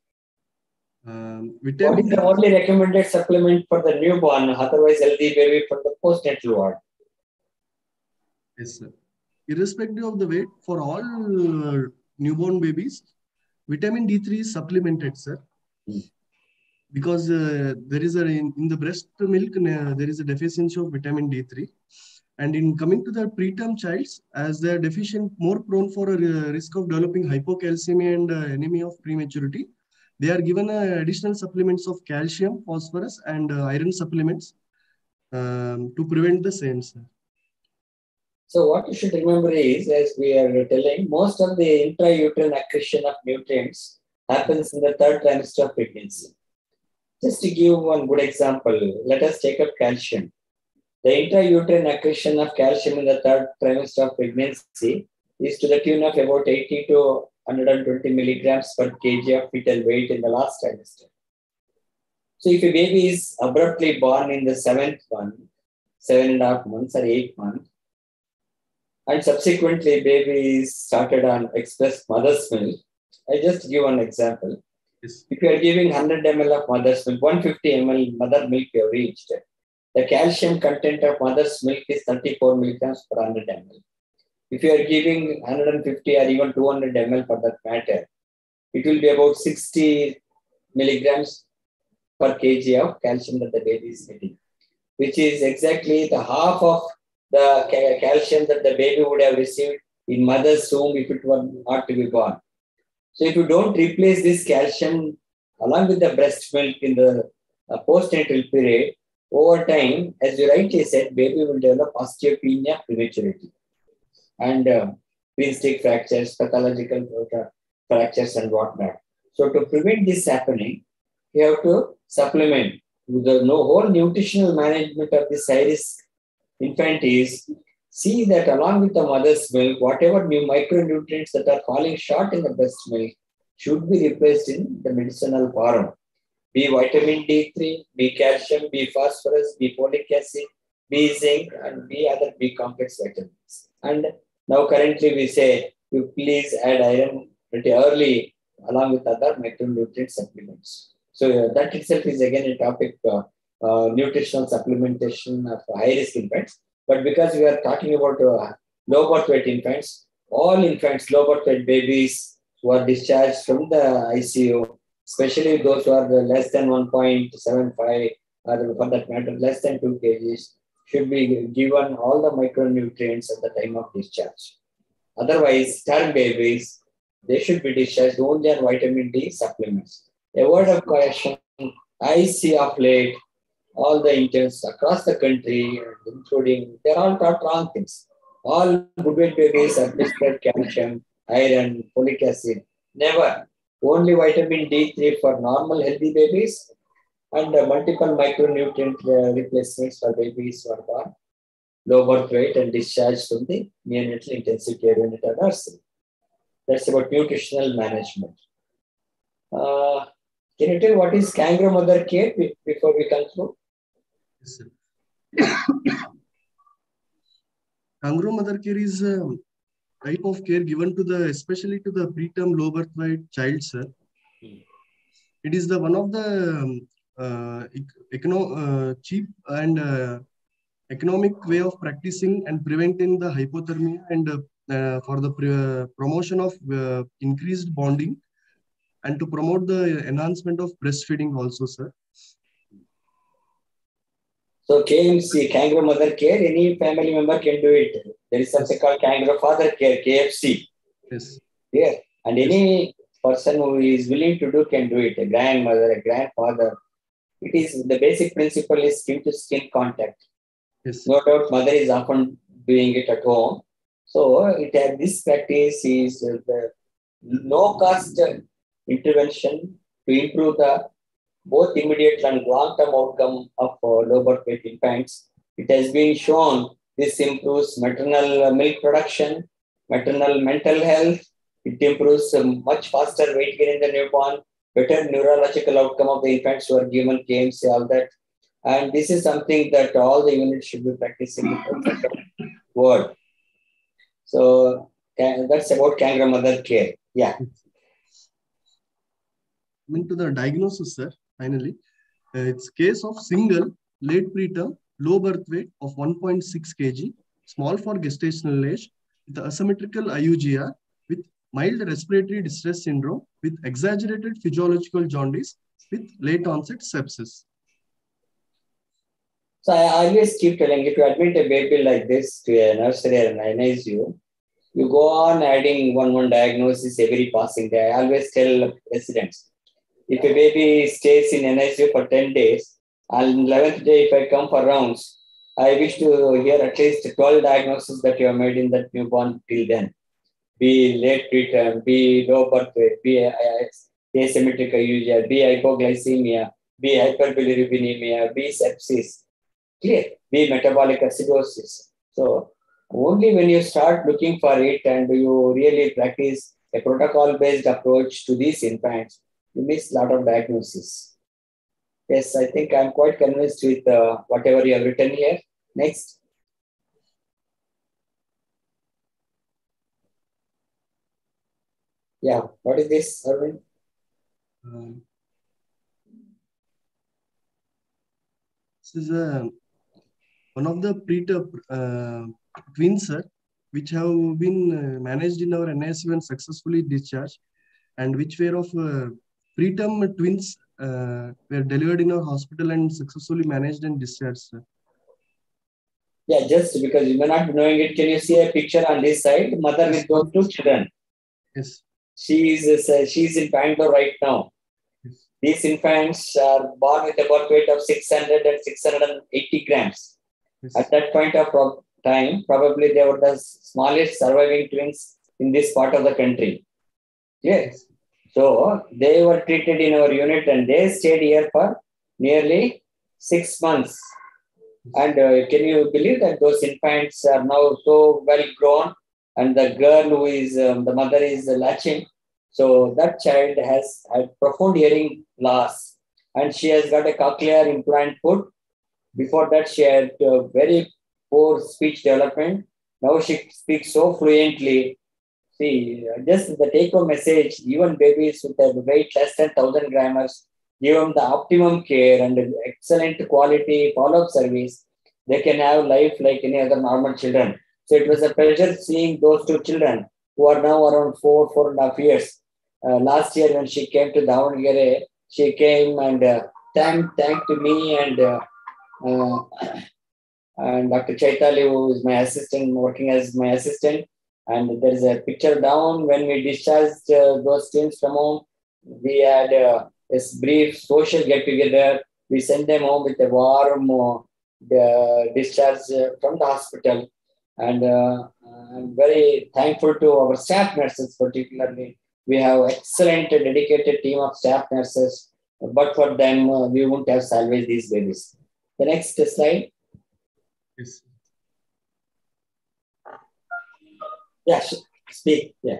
Um, What vitamin is the only recommended supplement for the newborn, otherwise healthy baby for the postnatal ward? Yes, sir. Irrespective of the weight, for all uh, newborn babies, vitamin D three is supplemented, sir. Hmm. Because uh, there is a in, in the breast milk uh, there is a deficiency of vitamin D three. And in coming to the preterm childs, as they are deficient, more prone for a uh, risk of developing hypocalcemia and uh, anemia of prematurity, they are given uh, additional supplements of calcium, phosphorus, and uh, iron supplements um, to prevent the same, sir. So what you should remember is, as we are telling, most of the intrauterine accretion of nutrients happens in the third trimester of pregnancy. Just to give one good example, let us take up calcium. The intrauterine accretion of calcium in the third trimester of pregnancy is to the tune of about eighty to one hundred twenty milligrams per kg of fetal weight in the last trimester. So if a baby is abruptly born in the seventh month, seven and a half months or eight months, and subsequently baby is started on express mother's milk, I just give one example. Yes. If you are giving one hundred milliliters of mother's milk, one hundred fifty milliliters mother milk you have reached, the calcium content of mother's milk is thirty-four milligrams per one hundred milliliters. If you are giving one hundred fifty or even two hundred milliliters for that matter, it will be about sixty milligrams per kg of calcium that the baby is getting, which is exactly the half of the ca calcium that the baby would have received in mother's womb if it were not to be born. So if you don't replace this calcium along with the breast milk in the uh, postnatal period, over time, as you rightly said, baby will develop osteopenia prematurity and uh, wheel stick fractures, pathological fractures and whatnot. So to prevent this happening, you have to supplement. The no, whole nutritional management of this high risk infant is see that along with the mother's milk, whatever new micronutrients that are falling short in the breast milk should be replaced in the medicinal form. Be vitamin D three, be calcium, be phosphorus, be folic acid, be zinc, and be other B complex vitamins. And now currently we say, you please add iron pretty early along with other micronutrient supplements. So uh, that itself is again a topic, uh, uh, nutritional supplementation of high-risk infants. But because we are talking about uh, low birth weight infants, all infants, low birth weight babies who are discharged from the I C U, especially those who are less than one point seven five or for that matter, less than two kilograms, should be given all the micronutrients at the time of discharge. Otherwise, term babies, they should be discharged only on vitamin D supplements. A word of caution, I see of late, all the interns across the country, including, they're all taught wrong things. All good weight babies are prescribed calcium, iron, folic acid. Never. Only vitamin D three for normal healthy babies and uh, multiple micronutrient uh, replacements for babies who are born low birth weight and discharged from the neonatal intensive care unit or nursery. That's about nutritional management. Uh, can you tell what is kangaroo mother care before we conclude? Yes, sir. Kangaroo mother care is a type of care given to the, especially to the preterm low birth weight child, sir. Hmm. It is the one of the um, uh, econo, uh, cheap and uh, economic way of practicing and preventing the hypothermia and uh, uh, for the uh, promotion of uh, increased bonding and to promote the enhancement of breastfeeding also, sir. So K M C, kangaroo mother care, any family member can do it. There is something called kangaroo father care, K F C. Yes. Yeah. And any person who is willing to do can do it. A grandmother, a grandfather. It is the basic principle is skin to skin contact. Yes. No doubt mother is often doing it at home. So it has this practice is the no cost intervention to improve the both immediate and long-term outcome of uh, low birth weight infants. It has been shown this improves maternal milk production, maternal mental health. It improves um, much faster weight gain in the newborn, better neurological outcome of the infants who are given K M C, all that. And this is something that all the units should be practicing in the world. So that's about kangaroo mother care. Yeah. Coming to the diagnosis, sir, finally, uh, it's case of single late preterm low birth weight of one point six kilograms, small for gestational age, with asymmetrical I U G R, with mild respiratory distress syndrome, with exaggerated physiological jaundice, with late onset sepsis. So I always keep telling, if you admit a baby like this to a nursery or an N I C U, you go on adding one one diagnosis every passing day. I always tell residents, if a baby stays in N I C U for ten days, on eleventh day, if I come for rounds, I wish to hear at least twelve diagnoses that you have made in that newborn till then. Be late preterm, be low birth weight, be asymmetric I U G R, be hypoglycemia, be hyperbilirubinemia, be sepsis. Clear? Be metabolic acidosis. So only when you start looking for it and you really practice a protocol-based approach to these infants, you miss a lot of diagnoses. Yes, I think I'm quite convinced with uh, whatever you have written here. Next. Yeah, what is this, Arvind? Um, this is a, one of the preterm uh, twins, sir, which have been uh, managed in our N I C U and successfully discharged, and which were of uh, preterm twins uh, were delivered in our hospital and successfully managed and discharged, sir. Yeah, just because you may not be knowing it, can you see a picture on this side? Mother Yes. with those two children. Yes. She is uh, she's in Bangalore right now. Yes. These infants are born with a birth weight of six hundred and six hundred eighty grams. Yes. At that point of time, probably they were the smallest surviving twins in this part of the country. Yes. So they were treated in our unit and they stayed here for nearly six months. And uh, can you believe that those infants are now so well grown, and the girl who is, um, the mother is uh, latching. So that child has had profound hearing loss, and she has got a cochlear implant put. Before that, she had uh, very poor speech development. Now she speaks so fluently. See, just the take-home message, even babies with a weight less than one thousand grams, give them the optimum care and excellent quality follow-up service. They can have life like any other normal children. So it was a pleasure seeing those two children who are now around four, four and a half years. Uh, last year when she came to Davangere, she came and uh, thanked, thanked me and uh, uh, and Doctor Chaitali, who is my assistant, working as my assistant. And there is a picture down when we discharged uh, those twins from home. We had uh, a brief social get-together. We sent them home with a warm uh, the discharge uh, from the hospital. And uh, I'm very thankful to our staff nurses particularly. We have excellent, dedicated team of staff nurses. But for them, uh, we wouldn't have salvaged these babies. The next slide. Yes. Yeah, speak. Yeah.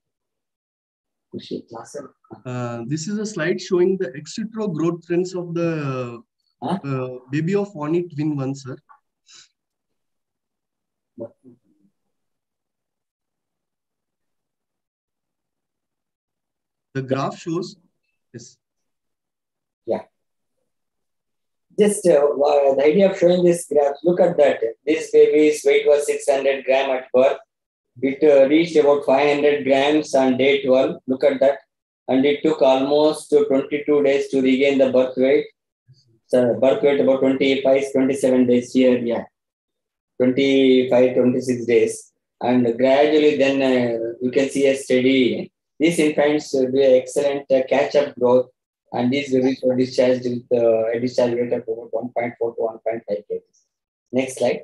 Uh, this is a slide showing the ex vitro growth trends of the huh? uh, baby of Vani twin one, sir. The graph shows, yes. Yeah. Just uh, the idea of showing this graph, look at that. This baby's weight was six hundred grams at birth. It uh, reached about five hundred grams on day twelve. Look at that. And it took almost twenty-two days to regain the birth weight. So birth weight about twenty-five, twenty-seven days here. Yeah. twenty-five, twenty-six days. And gradually then uh, you can see a steady. These infants do excellent uh, catch-up growth. And these babies were discharged with uh, a discharge rate of about one point four to one point five kgs. Next slide.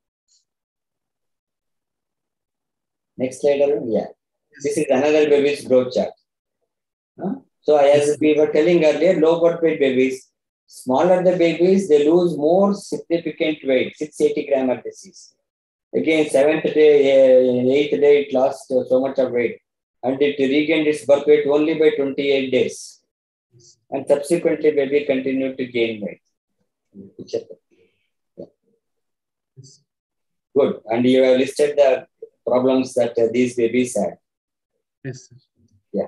Next slide, Arun. Yeah. This is another baby's growth chart. Huh? So as we were telling earlier, low birth weight babies, smaller the babies, they lose more significant weight, six hundred eighty gram of disease. Again, seventh day, eighth day, it lost uh, so much of weight. And it regained its birth weight only by twenty-eight days. And subsequently, baby continued to gain weight. Yeah. Good. And you have listed the problems that uh, these babies had. Yes, sir. Yeah.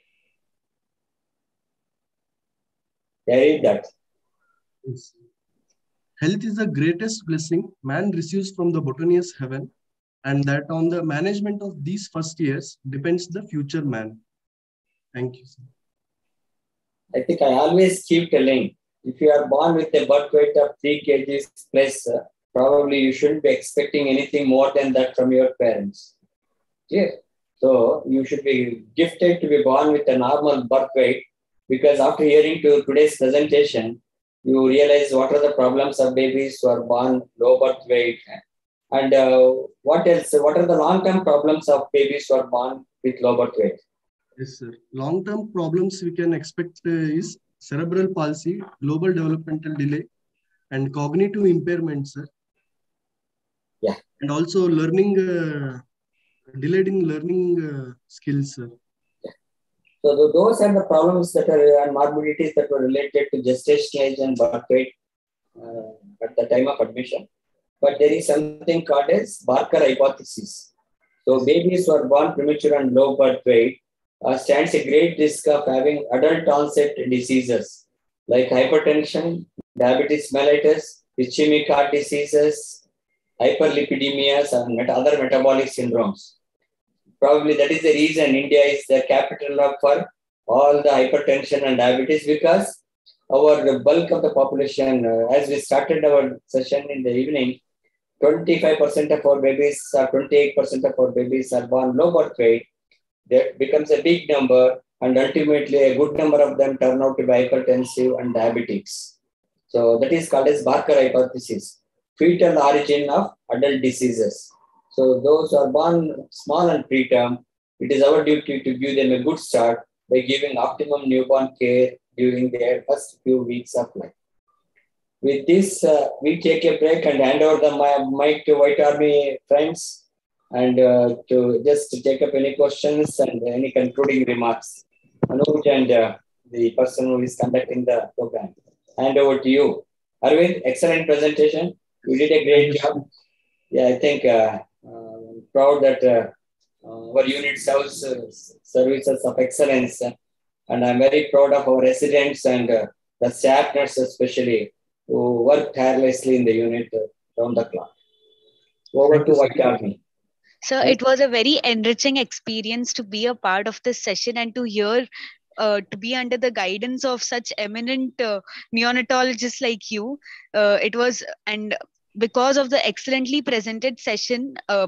Carry that. Yes. Health is the greatest blessing man receives from the botanist heaven, and that on the management of these first years depends the future man. Thank you, sir. I think I always keep telling, if you are born with a birth weight of three kilograms plus, uh, probably you shouldn't be expecting anything more than that from your parents. Yeah. So you should be gifted to be born with a normal birth weight, because after hearing to today's presentation, you realize what are the problems of babies who are born low birth weight, and uh, what else? What are the long-term problems of babies who are born with low birth weight? Yes, sir. Long-term problems we can expect uh, is cerebral palsy, global developmental delay, and cognitive impairment, sir. Yeah. And also learning, uh, delayed in learning uh, skills, sir. Yeah. So th those are the problems that are and morbidities that were related to gestation age and birth weight uh, at the time of admission. But there is something called as Barker hypothesis. So babies who are born premature and low birth weight uh, stands a great risk of having adult onset diseases like hypertension, diabetes mellitus, ischemic heart diseases, hyperlipidemias, and other metabolic syndromes. Probably that is the reason India is the capital of for all the hypertension and diabetes, because our the bulk of the population, uh, as we started our session in the evening, twenty-five percent of our babies or twenty-eight percent of our babies are born low birth weight. That becomes a big number, and ultimately a good number of them turn out to be hypertensive and diabetics. So that is called as Barker hypothesis, fetal origin of adult diseases. So those who are born small and preterm, it is our duty to give them a good start by giving optimum newborn care during their first few weeks of life. With this, uh, we take a break and hand over the mic to White Army friends, and uh, to just to take up any questions and any concluding remarks. Anuj and uh, the person who is conducting the program. Hand over to you. Arvind, excellent presentation. You did a great job. Yeah, I think uh, uh, I'm proud that uh, uh, our unit serves uh, services of excellence. Uh, and I'm very proud of our residents and uh, the staff nurses especially, who work tirelessly in the unit uh, round the clock. Over to White Army. So it was a very enriching experience to be a part of this session and to hear, uh, to be under the guidance of such eminent uh, neonatologists like you. Uh, it was, and because of the excellently presented session, uh,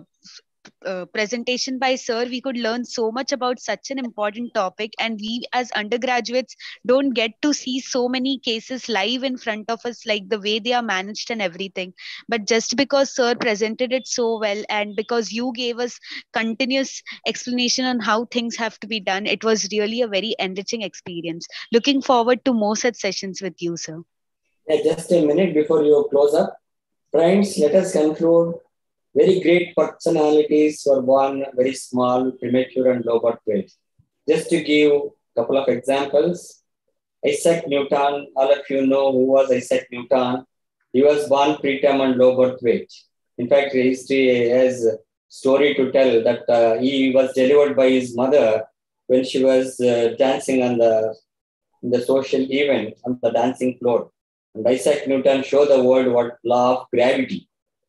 Uh, presentation by sir, we could learn so much about such an important topic, and we as undergraduates don't get to see so many cases live in front of us, like the way they are managed and everything. But just because sir presented it so well, and because you gave us continuous explanation on how things have to be done, it was really a very enriching experience. Looking forward to more such sessions with you, sir. Yeah, just a minute before you close up. Friends, let us conclude. Very great personalities were born very small, premature, and low birth weight. Just to give a couple of examples, Isaac Newton, all of you know who was Isaac Newton. He was born preterm and low birth weight. In fact, history has a story to tell that uh, he was delivered by his mother when she was uh, dancing on the, the social event on the dancing floor. And Isaac Newton showed the world what law of gravity.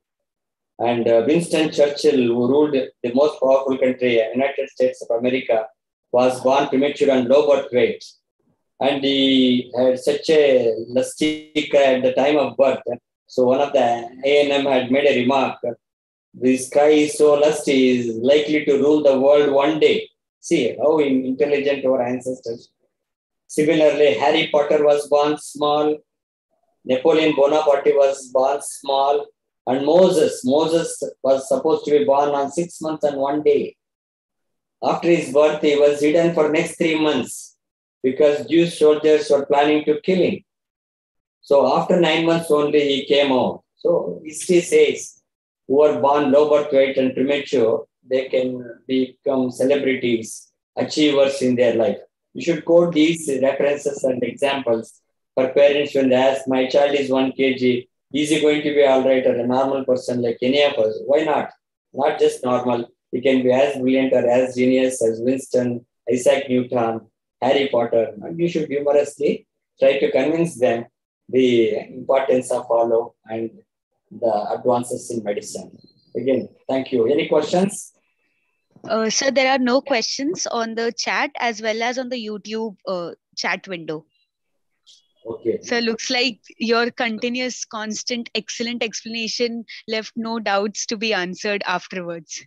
And uh, Winston Churchill, who ruled the most powerful country, United States of America, was born premature and low birth weight. And he had such a lusty cry at the time of birth. So one of the A and M had made a remark, this guy is so lusty, is likely to rule the world one day. See how intelligent our ancestors. Similarly, Harry Potter was born small. Napoleon Bonaparte was born small. And Moses, Moses was supposed to be born on six months and one day. After his birth, he was hidden for next three months because Jewish soldiers were planning to kill him. So after nine months only, he came out. So history says, who are born low birth weight and premature, they can become celebrities, achievers in their life. You should quote these references and examples for parents when they ask, my child is one kilogram. Is he going to be all right or a normal person like any of us? Why not? Not just normal. He can be as brilliant or as genius as Winston, Isaac Newton, Harry Potter. And you should humorously try to convince them the importance of follow and the advances in medicine. Again, thank you. Any questions? Uh, sir, there are no questions on the chat as well as on the YouTube uh, chat window. Okay. So looks like your continuous, constant, excellent explanation left no doubts to be answered afterwards.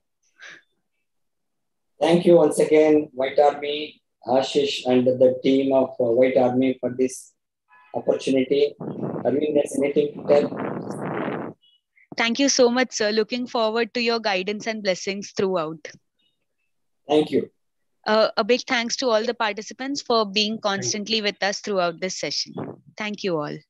Thank you once again, White Army, Ashish, and the team of uh, White Army for this opportunity. Arvind, there's anything to tell? Thank you so much, sir. Looking forward to your guidance and blessings throughout. Thank you. Uh, a big thanks to all the participants for being constantly with us throughout this session. Thank you all.